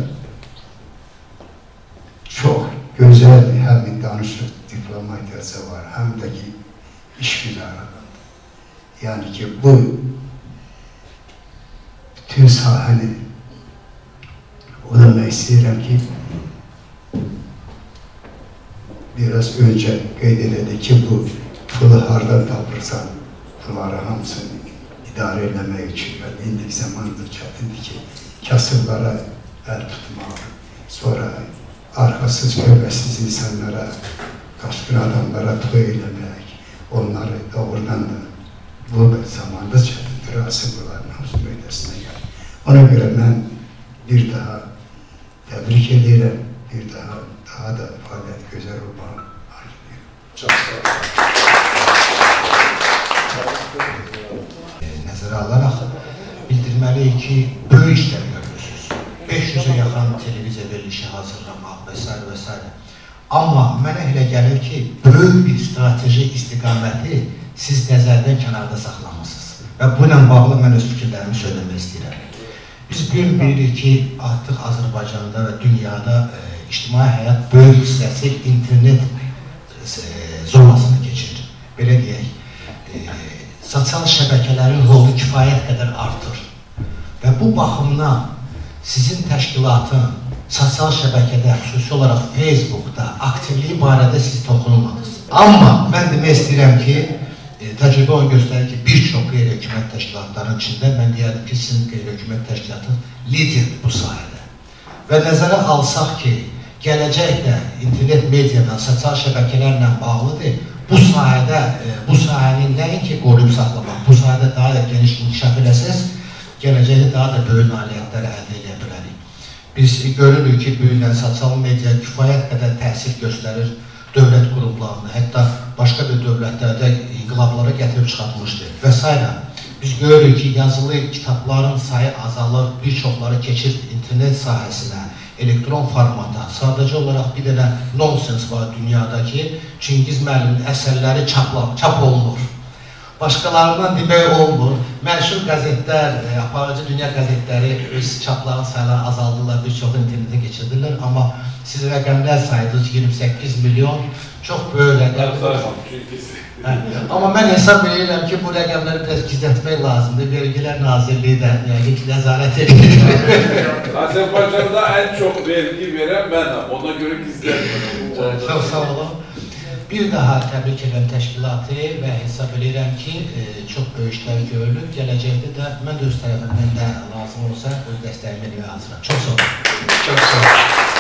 çox gözəl həm danışıq diplomatiyası var, həm də ki, işgüzarlıdır. Yəni ki, bu bütün sahəni o da mən istəyirəm ki, biraz öncə qeyd elədi ki, bu pulu hardan tapırsan, bunları hamısını idarə eləmək üçün və indiki zamandır çətindir ki, kasıblara əl tutmaq, sonra arxasız, kövrəsiz insanlara, qaçqın adamlara toy eləmək, onları doğrudan da bu zamanda çətindir, asıl bunların hamısı böyləsinə gəlir. Ona görə mən bir daha Təbrik edirəm. Bir daha, daha da fəaliyyət gözəl olmanı arzulayıram. Çox sağ olun. Nəzərə alaraq bildirməliyik ki, böyük işlər görürsünüz. beş yüzə yaxın televiziya verilişi hazırlamaq və s. və s. Amma mənə elə gəlir ki, böyük bir strateji istiqaməti siz nəzərdən kənarda saxlamışsınız. Və bu ilə bağlı mən öz fikirlərimi söyləmək istəyirəm. Biz bir bilirik ki, artıq Azərbaycanda və dünyada e, ictimai həyat böyük hissəsi internet e, zonasını keçir. Belə deyək, e, sosial şəbəkələrin rolu kifayət qədər artır. Və bu baxımdan sizin təşkilatın sosial şəbəkədə, xüsusi olaraq Facebookda aktivliyi barədə siz toxunulmadınız. Amma mən demək istəyirəm ki, e, təcrübə onu göstərir ki, bir çox qeyri-hökumət təşkilatlarının içində mən deyərdim ki, sizin qeyri-hökumət təşkilatı liderdir bu sahədə. Və nəzərə alsaq ki, gələcəkdə internet mediadan, sosial şəbəkələrlə bağlıdır, bu sahədə, e, bu sahəni nəinki qoruyub saxlamaq, bu sahədə daha da geniş inkişaf eləsəz, gələcəkdə daha da böyük nailiyyətlər əldə edə bilərik. Biz görürük ki, böyüyən sosial media kifayət qədər təsir göstərir dövlət qurumlarına, hətta başqa bir dövlətlərdə inqilablara gətirib çıxartmışdır və s. Biz görürük ki, yazılı kitabların sayı azalır, bir çoxları keçir internet sahəsinə, elektron formata. Sadəcə olaraq bir dənə nonsens var dünyadakı, Çingiz müəllimin əsərləri çap olunur. Başqalarından demək olmur. Məşhur qəzetlər, aparıcı dünya qəzetləri öz çapların sayıları azaldırlar, bir çox internetə keçirdirlər. Amma siz rəqəmlər sayırdınız iyirmi səkkiz milyon, çox böyük rəqəmlər. Amma mən hesab edirəm ki, bu rəqəmləri biraz gizlətmək lazımdır. Vergilər Nazirliyi də yəni ki, nəzarət edir. Azərbaycanda ən çox vergi verən mənəm, ona görə gizlətmirəm. Çox sağ olun. Bir daha təbrik edirəm təşkilatı və hesab edirəm ki, e, çox böyük işlər görülür. Gələcəkdə də mən də öz tərəfimdən də lazım olsa öz dəstəyimi verməyə hazıram. Çox sağ olun. Çox sağ olun.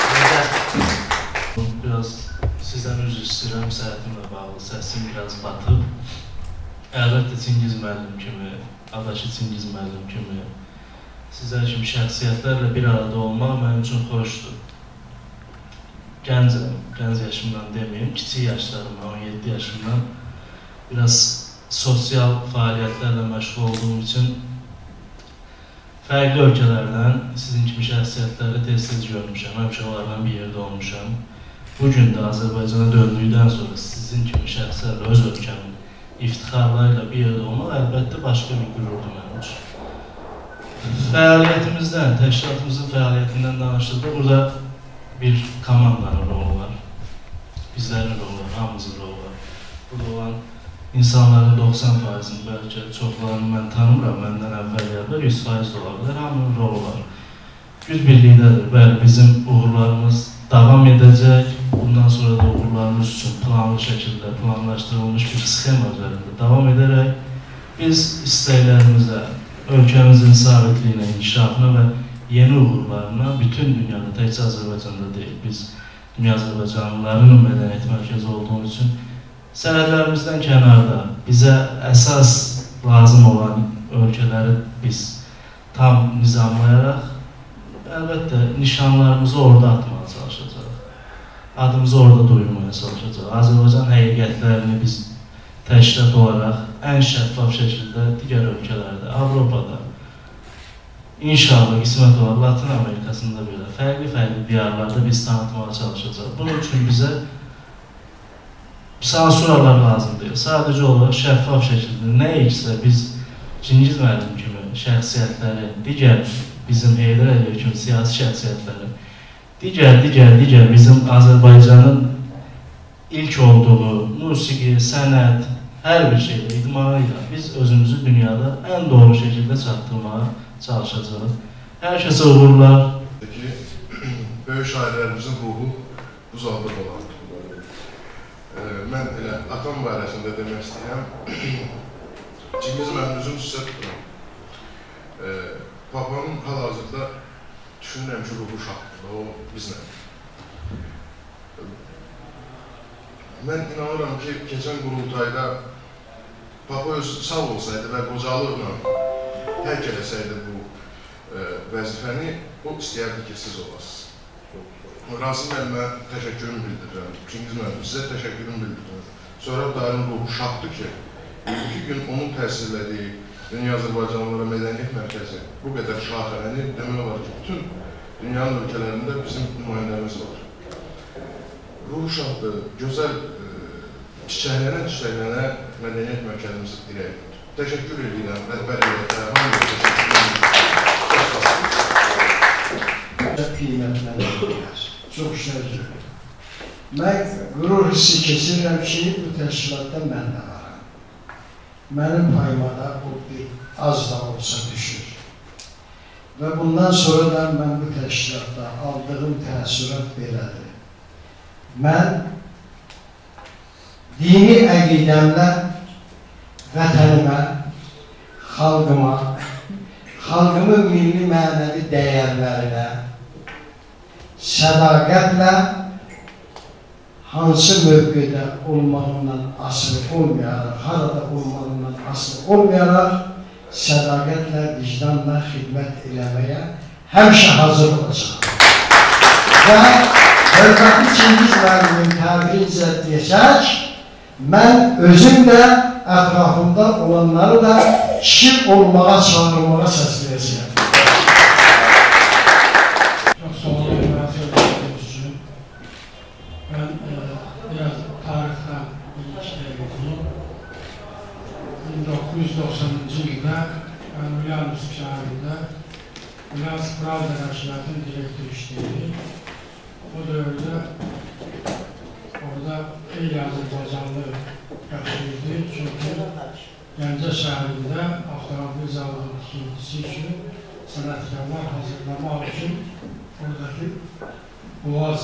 Biraz sizdən üzr istəyirəm, səhətimlə bağlı səsim biraz batıb. Əlbəttə Çingiz müəllim kimi, adaşı Çingiz müəllim kimi sizlər kimi şəxsiyyətlərlə bir arada olmaq mənim üçün xoşdur. Gəncəm, gənc yaşımdan deməyim, kiçik yaşlarımdan, on yeddi yaşımdan biraz sosial fəaliyyətlərlə məşğul olduğum üçün fərqli ölkələrdən sizin kimi şəxsiyyətləri tez-tez görmüşəm, həmişə onlardan bir yerdə olmuşam. Bugün də Azərbaycana döndükdən sonra sizin kimi şəxslərlə öz ölkəmin iftixarlarıyla bir yerdə olmaq əlbəttə başqa bir qürurdur mənim üçün. Fəaliyyətimizdən, təşkilatımızın fəaliyyətindən danışdıqda burada bir komandanın rolu var, bizlərin rolu var, hamımızın rolu var. Burada olan insanların doxsan faizini, bəlkə çoxlarını mən tanımıram, məndən əvvəl yerdə yüz faiz də ola bilər, hamının rolu var. Güc birlikdədir, bəli, bizim uğurlarımız davam edəcək, bundan sonra da uğurlarımız üçün planlı şəkildə, planlaşdırılmış bir sxema üzərində davam edərək biz istəklərimizə, ölkəmizin sabitliyinə, inkişafına və yeni uğurlarına bütün dünyada, təkcə Azərbaycanda deyil, biz dünya Azərbaycanlılarının mədəniyyət mərkəzi olduğu üçün sənədlərimizdən kənarda bizə əsas lazım olan ölkələri biz tam nizamlayaraq əlbəttə nişanlarımızı orada atmağa çalışacaq, adımızı orada duyurmaya çalışacaq. Azərbaycan həqiqətlərini biz təşkilat olaraq ən şəffaf şəkildə digər ölkələrdə, Avropada, İnşallah qismət olar, Latin Amerikasında belə fərqli-fərqli diyarlarda biz tanıtmağa çalışacaq. Bunun üçün bizə sansuralar lazım deyil. Sadəcə olaraq şəffaf şəkildə nə iksə biz Çingiz müəllim kimi şəxsiyyətləri, digər bizim Heydər Əliyev kimi siyasi şəxsiyyətləri, digər, digər, digər bizim Azərbaycanın ilk olduğu musiqi, sənət, hər bir şeylə, idmanıyla biz özümüzü dünyada ən doğru şəkildə çatdırmağa çalışacaq. Hər kəsə uğurlar. Böyük şairlərimizin ruhu uzaqda dolanır. Mən elə atam barəsində demək istəyirəm. Çingiz müəllimizin sizə tuturam. Papanın hal-hazırda düşünürəm ki, ruhu uşaqdır, o bizlə. Mən inanıram ki, keçən qurultayda Papa öz sağ olsaydı və qocalıqla tərk eləsəydi bu vəzifəni, o istəyərdi ki, siz olasınız. Rasim müəllimə təşəkkürümü bildirirəm. Çingiz müəllim, sizə təşəkkürümü bildirirəm. Sonra Tahir'in ruhu şaddır ki, iki gün onun təsirlədiyi Dünya Azərbaycanlılara Mədəniyyət Mərkəzi bu qədər şaxələni demək olar ki, bütün dünyanın ölkələrində bizim nümayəndəmiz var. Ruhu şaddır, gözəl, çiçəklənə-çiçəklənə Mədəniyyət Mərkəzimiz irəli götür. Təşəkkür edirəm, rəhbər heyətə, hamıya təşəkkür edirəm. Qiymətləndirilmez. Çox şükür. Mən qürur hissi keçirəm ki, bu təşkilatda mən də varam. Mənim payıma da bu bir az da olsa düşür. Və bundan sonra da mən bu təşkilatda aldığım təəssürat belədir. Mən dini əqidəmlə vətənimə, xalqıma, xalqımın milli mənəvi dəyərlərinə sədaqətlə hansı mövqedə olmağından asılı olmayaraq, harada olmağından asılı olmayaraq sədaqətlə, vicdanla xidmət eləməyə həmişə hazır olacaq. Və hörmətli Çingiz müəllimin təbirincə desək, mən özüm də ətrafımda olanları da kişi olmağa, çağırmağa səsləyəcəyəm. Çox sağ olun, mən söylədiyiniz üçün. Mən biraz tarixdən bir iki dəqiqə edeyim. min doqquz yüz doxsanıncı ildə mən Ulyanovsk şəhərində Ulyanovsk Pravda Nəşriyyatının direktörü işləyirdim. O dövrdə orada xeyli Azərbaycanlı yaşayırdı. Çünki Gəncə şəhərində avtomobil zavodunun tikintisi üçün sənətkarlar hazırlamaq üçün oradakı Boğaz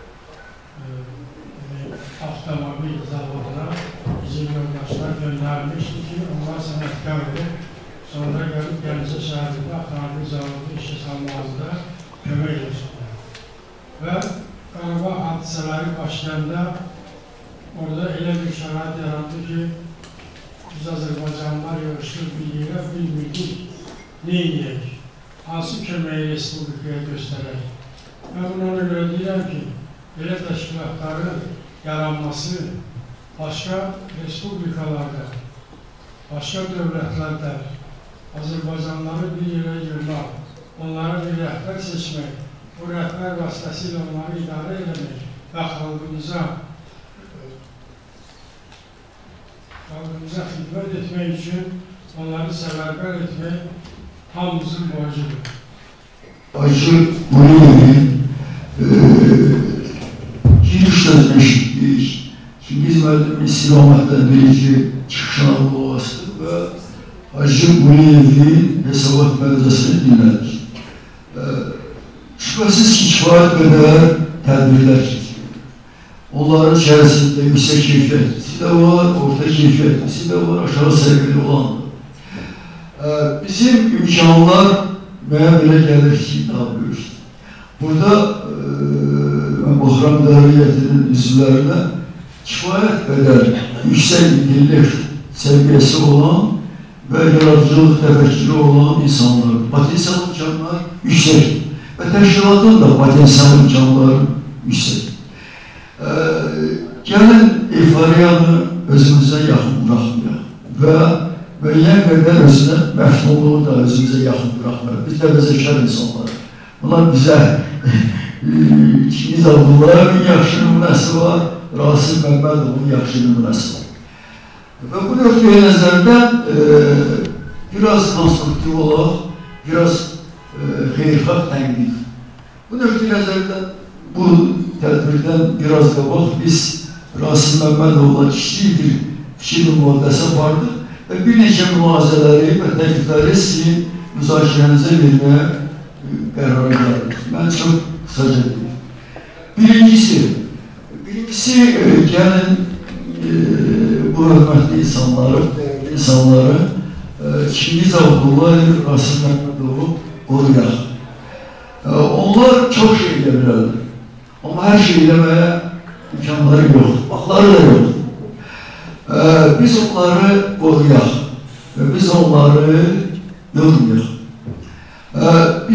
avtomobil zavoduna bizim yoldaşlar göndermişti ki, onlar sənətkar edib, sonra gəlib Gəncə şəhərində avtomobil zavodu işə salmağında kömək edirlər. Və Qarabağ hadisələri başlayanda orada elə bir şərait yarandı ki, biz Azərbaycanlılar yığışdıq bir yerə, bilmirdik, ne edək, hansı köməyi Respublikaya göstərək. Mən buna görə deyirəm ki, belə təşkilatların yaranması başqa respublikalarda, başqa dövlətlərdə Azərbaycanlıları bir yerə yığmaq, onlara bir rəhbər seçmək, bu rəhbər vasitəsilə onları idarə eləmək və xalqımıza xalqımıza xidmət etmək üçün onları səbərbər etmək hamımızın borcudur. Ayşe Muleyev'in giriş sözünü işittik. Çingiz müəllimin istiqamətləndirici çıxışına olmasıdır və Ayşe Muleyev'in hesabat mərcəsini dinlədik. Şübhəsiz ki, kifayət qədər tədbirlər çekilir. Onların içərisində yüksək keyfiyyətlisi də var, orta keyfiyyətlisi də var, aşağı səviyyəli olandır. Bizim imkanlar mənə belə gəlir ki, daha böyükdür. Burada mən baxıram idarəyyətinin üzvlərinə kifayət qədər yüksək intellekt səviyyəsi olan və yaradıcılıq təfəkkürü olan insanlar, potensial imkanlar yüksəkdir. Və təşkilatın da potensial imkanları yüksək. Gəlin euforiyanı özümüzə yaxın bıraxmayaq və müəyyən qədər özünə məfhumluğu da özümüzə yaxın bıraxmayaq. Biz də bəzəkar insanlar. Bunlar bizə Çingiz Abdullahın yaxşı nümunəsi var, Rasim Məmmədovun yaxşı nümunəsi var. Və bu nöqtəyə nəzərdən biraz konstruktiv olaq, biraz xeyrxah tənqid. Bu nöqtəyə nəzərdən bu tədbirdən biraz qabaq biz Rasim Məmmədovla kiçik bir fikir mübadiləsi vardır və bir neçə mülahizələri və təklifləri sizin müzakirənizə verməyə qərar verdik. Mən çox qısaca deyim. Birincisi, birincisi gəlin bu hörmətli insanları, insanları Çingiz Abdullayev, Rasim Məmmədovu qoruyaq. Onlar çox şey elə bilərlər. Amma hər şey eləməyə imkanları yoxdur, vaxtları da yoxdur. Biz onları qoruyaq və biz onları yormayaq. Biz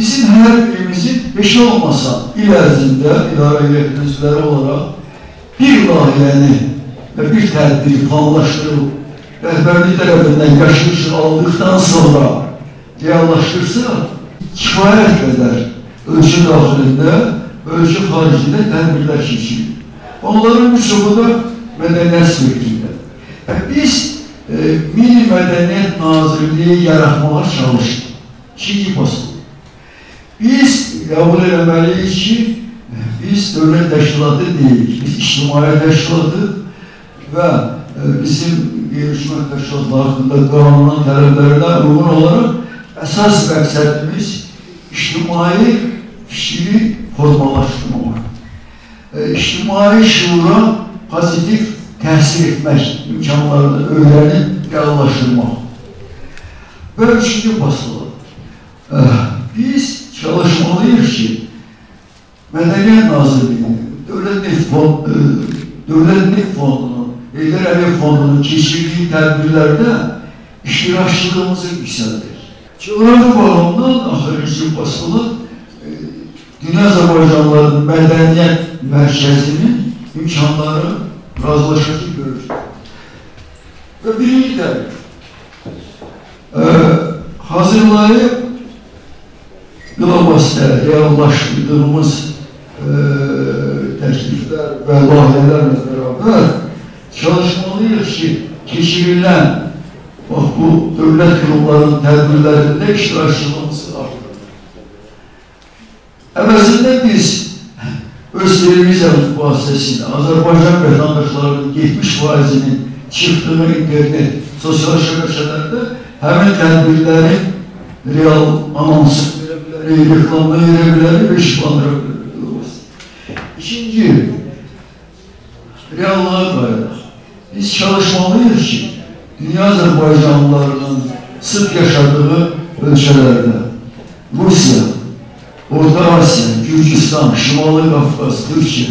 bizim hər birimizin heç olmasa il ərzində idarə heyəti üzvləri olaraq bir layihəni və bir tədbiri planlaşdırıb rəhbərlik tərəfindən yaşayışı aldıqdan sonra reallaşdırsa, kifayət qədər ölkə daxilində, ölkə xaricində tədbirlər keçirir. Onların bir çoxu da mədəniyyət sürüklüyündə. Biz e, Milli Mədəniyyət Nazirliyi yaratmağa çalışdık. İkinci postu. Biz qəbul eləməliyik ki, biz dövlət təşkilatı deyilik, biz ictimai təşkilatı və e, bizim qeyri-ictimai təşkilatlar haqqında qanunan tələblərlə uyğun olaraq əsas məqsədimiz ictimai fikri formalaşdırmaq. E, ictimai şuura pozitiv təsir etmək imkanlarını öyrənib reallaşdırmaq. Və üçüncü basılı. E, biz çalışmalıyıq ki, Mədəniyyət Nazirliyi, Dövlət Fond, e, Dövlət Fondunun, Heydər Əliyev Fondunun keçirdiyi tədbirlərdə iştirakçılığımızı yüksəldir. Coğrafi bağlamdan axırıncı basılı e, Dünya Azərbaycanlıların Mədəniyyət Mərkəzinin imkanları razılaşıcı görür. Və birinci təbii, e, hazırlayıb Qlobasda reallaşdırdığımız e, təkliflər və layihələrlə bərabər çalışmalıyıq ki, keçirilən bax, bu dövlət qurumlarının tədbirlərində iştirakçılığımızı artırır. Əvəzində biz öz televiziyamız vasitəsilə Azərbaycan vətəndaşlarının yetmiş faizinin çıxdığı internet, sosial şəbəkələrdə həmin tədbirlərin real anonsu reklamda verə bilərik və işbandıra bilərik. İkinci, reallığa qayıraq. Biz çalışmalıyıq ki, dünya Azərbaycanlılarının sık yaşadığı ölkələrdə Rusiya, Orta Asiya, Gürcistan, Şimali Qafqaz, Türkiyə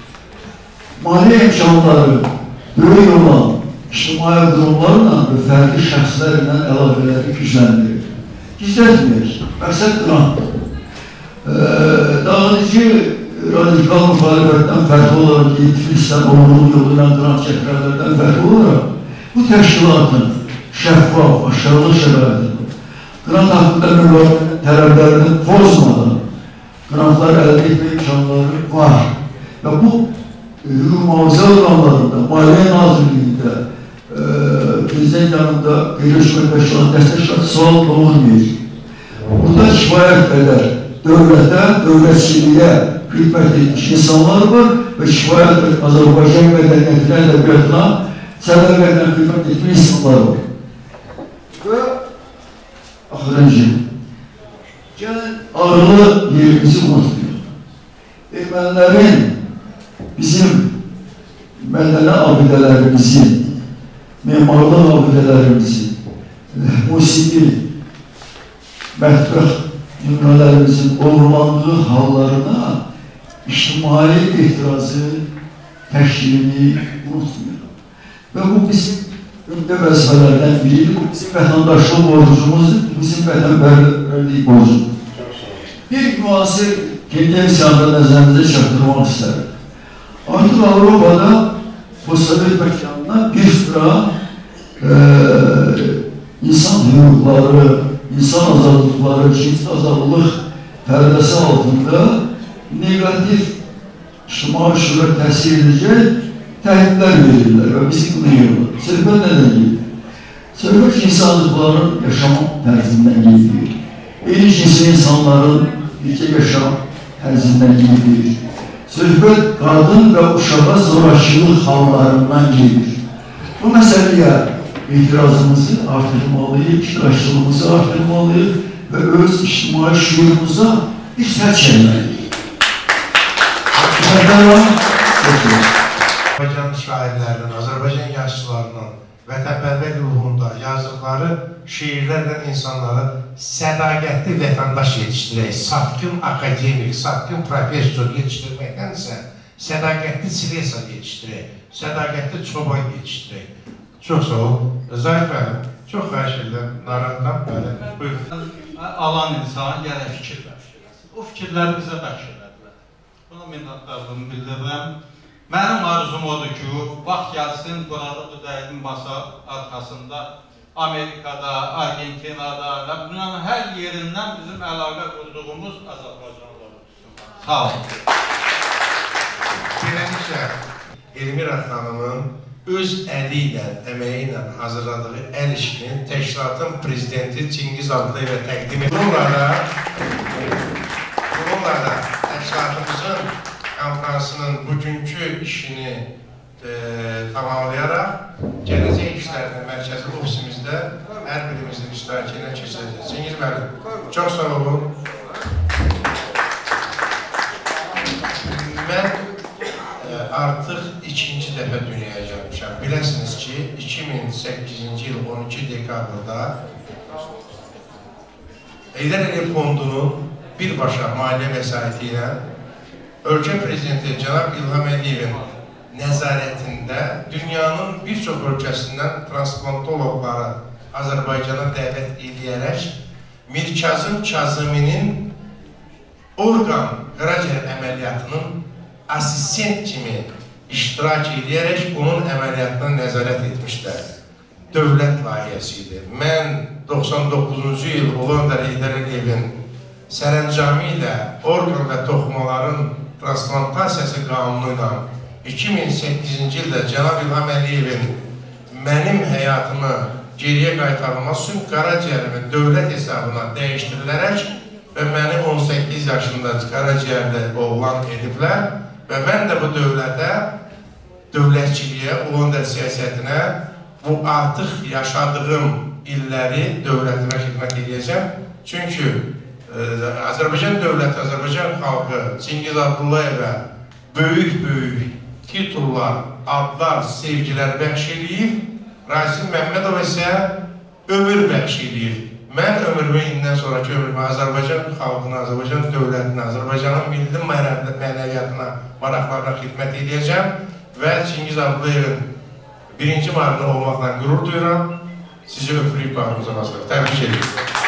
maliyyə imkanları böyük olan ictimai qurumlarla və fərqli şəxslərlə əlaqələri gücləndirir. Gizlətməyək, məqsəd qrantdır. E, dağıdıcı radikal müxalifətdən fərqli olaraq yetkilisdən, oğlunun yolu ilə qrant çəkirlərdən fərqli olaraq bu təşkilatın şəffaf, aşağılıq şəraitində qrant haqqında müvafiq tələblərini pozmadan qrantlar əldə etmə imkanları var. Və bu hüquq mühafizə orqanlarında, Maliyyə Nazirliyində, e, prezident yanında qeyri-ictimai təşkilat dəstəkçiləri sual doğulmayır. Burada kifayət qədər dövlətə, dövlətçiliyə xidmət etmiş insanlar var və kifayət qədər Azərbaycan mədəniyyətinə, ədəbiyyatına sədaqətlə xidmət etmiş insanlar var. Və axırıncı, gəlin ağırlı yerimizi unutmayalım. Ermənilərin bizim mədəni abidələrimizin, memarlıq abidələrimizin, musiqi, mətbəx nümunələrimizin oğurlandığı hallarına ictimai etirazı, təşkirini unutmayalım. Və bu bizim öndə vəzifələrdən biridir, bu bizim vətəndaşlıq borcumuzdur, bizim vətənbərlik borcumuzdur. Bir müasir tendensiyanı nəzərimizə çatdırmaq istərim. Artıq Avropada postsovet məkanına bir sıra e, insan hüquqları, insan azadlıqları, cinsi azadlıq pərdəsi altında negativ ictimai şura təsir edəcək təhdidlər verirlər və bizi qınayırlar. Söhbət nədən gedir? Söhbət insanlıqların yaşam tərzindən gedir. Eyni cinsi insanların bircə yaşam tərzindən gedir. Söhbət qadın və uşağa zorakılıq hallarından gedir. Bu məsələyə etirazımızı artırmalıyıq, iştirakçılığımızı artırmalıyıq və öz ictimai şuurumuza bir sərt çəkməliyik. Azərbaycan şairlərinin, Azərbaycan yazıçılarının vətənpərvər ruhunda yazdıqları şiirlərlə insanları sədaqətli vətəndaş yetişdirək, satqın akademik, satqın professor yetişdirməkdənsə sədaqətli silesar yetişdirək, sədaqətli çoban yetişdirək. Çox sağ ol. Zahid mənim, çox xahiş edirəm, narahatdan belə. Buyur. Alan insan gərək fikir ver. bu fikirləri bizə bəxş elədilər. Buna minnətdarlığımı bildirirəm. Mənim arzum odur ki, vaxt gəlsin, burada bu dəyinin masa arxasında Amerikada, Argentinada və dünyanın hər yerindən bizim əlaqə qurduğumuz Azərbaycanla olsun. Sağ olun. Beləliklə, Elmira xanımın öz əli ilə, əməyi ilə hazırladığı əl işini təşkilatın prezidenti Çingiz Abdullayevə təqdim edir. Bununla da, bununla da təşkilatımızın konferansının bugünkü işini e, tamamlayaraq gələcək işlərinin mərkəzi ofisimizdə hər birimizin iştirakına keçəcək. Çingiz müəllim, çox sağ olun. Mən e, artıq ikinci dəfə dünyaya gəlmişəm. Biləsiniz ki, iki min səkkizinci il on iki dekabrda Heydər Əliyev Fondunun birbaşa maliyyə vəsaiti ilə ölkə prezidenti cənab İlham Əliyevin nəzarətində dünyanın bir çox ölkəsindən transplantologları Azərbaycana dəvət edərək Mirkazım Kazıminin orqan qaraciyər əməliyyatının asistent kimi iştirak edərək onun əməliyyatına nəzarət etmişlər. Dövlət layihəsi idi. Mən doxsan doqquzuncu il Hollanda Heydər Əliyevin sərəncamı ilə orqan və toxumaların transplantasiya qanunu ilə iki min səkkizinci ildə cənab İlham Əliyevin mənim həyatımı geriyə qaytarılması üçün qaraciyərimi dövlət hesabına dəyişdirilərək və məni on səkkiz yaşında qaraciyərdə oğlan ediblər və mən də bu dövlətə, dövlətçiliyə, Hollanda siyasətinə bu artıq yaşadığım illəri dövlətimə xidmət edəcəm. Çünki Azərbaycan dövləti, Azərbaycan xalqı Çingiz Abdullayevə böyük-böyük titullar, adlar, sevgilər bəxş edib, Rasim Məmmədov isə ömür bəxş edib. Mən ömrümü indən sonraki ömrümü Azərbaycan xalqına, Azərbaycan dövlətinə, Azərbaycanın milli mənəviyyatına, maraqlarına xidmət edəcəm və Çingiz Abdullayevin birinci müavini olmaqla qürur duyuram. Sizi öpürük bağımıza basırıq. Təbrik edirəm.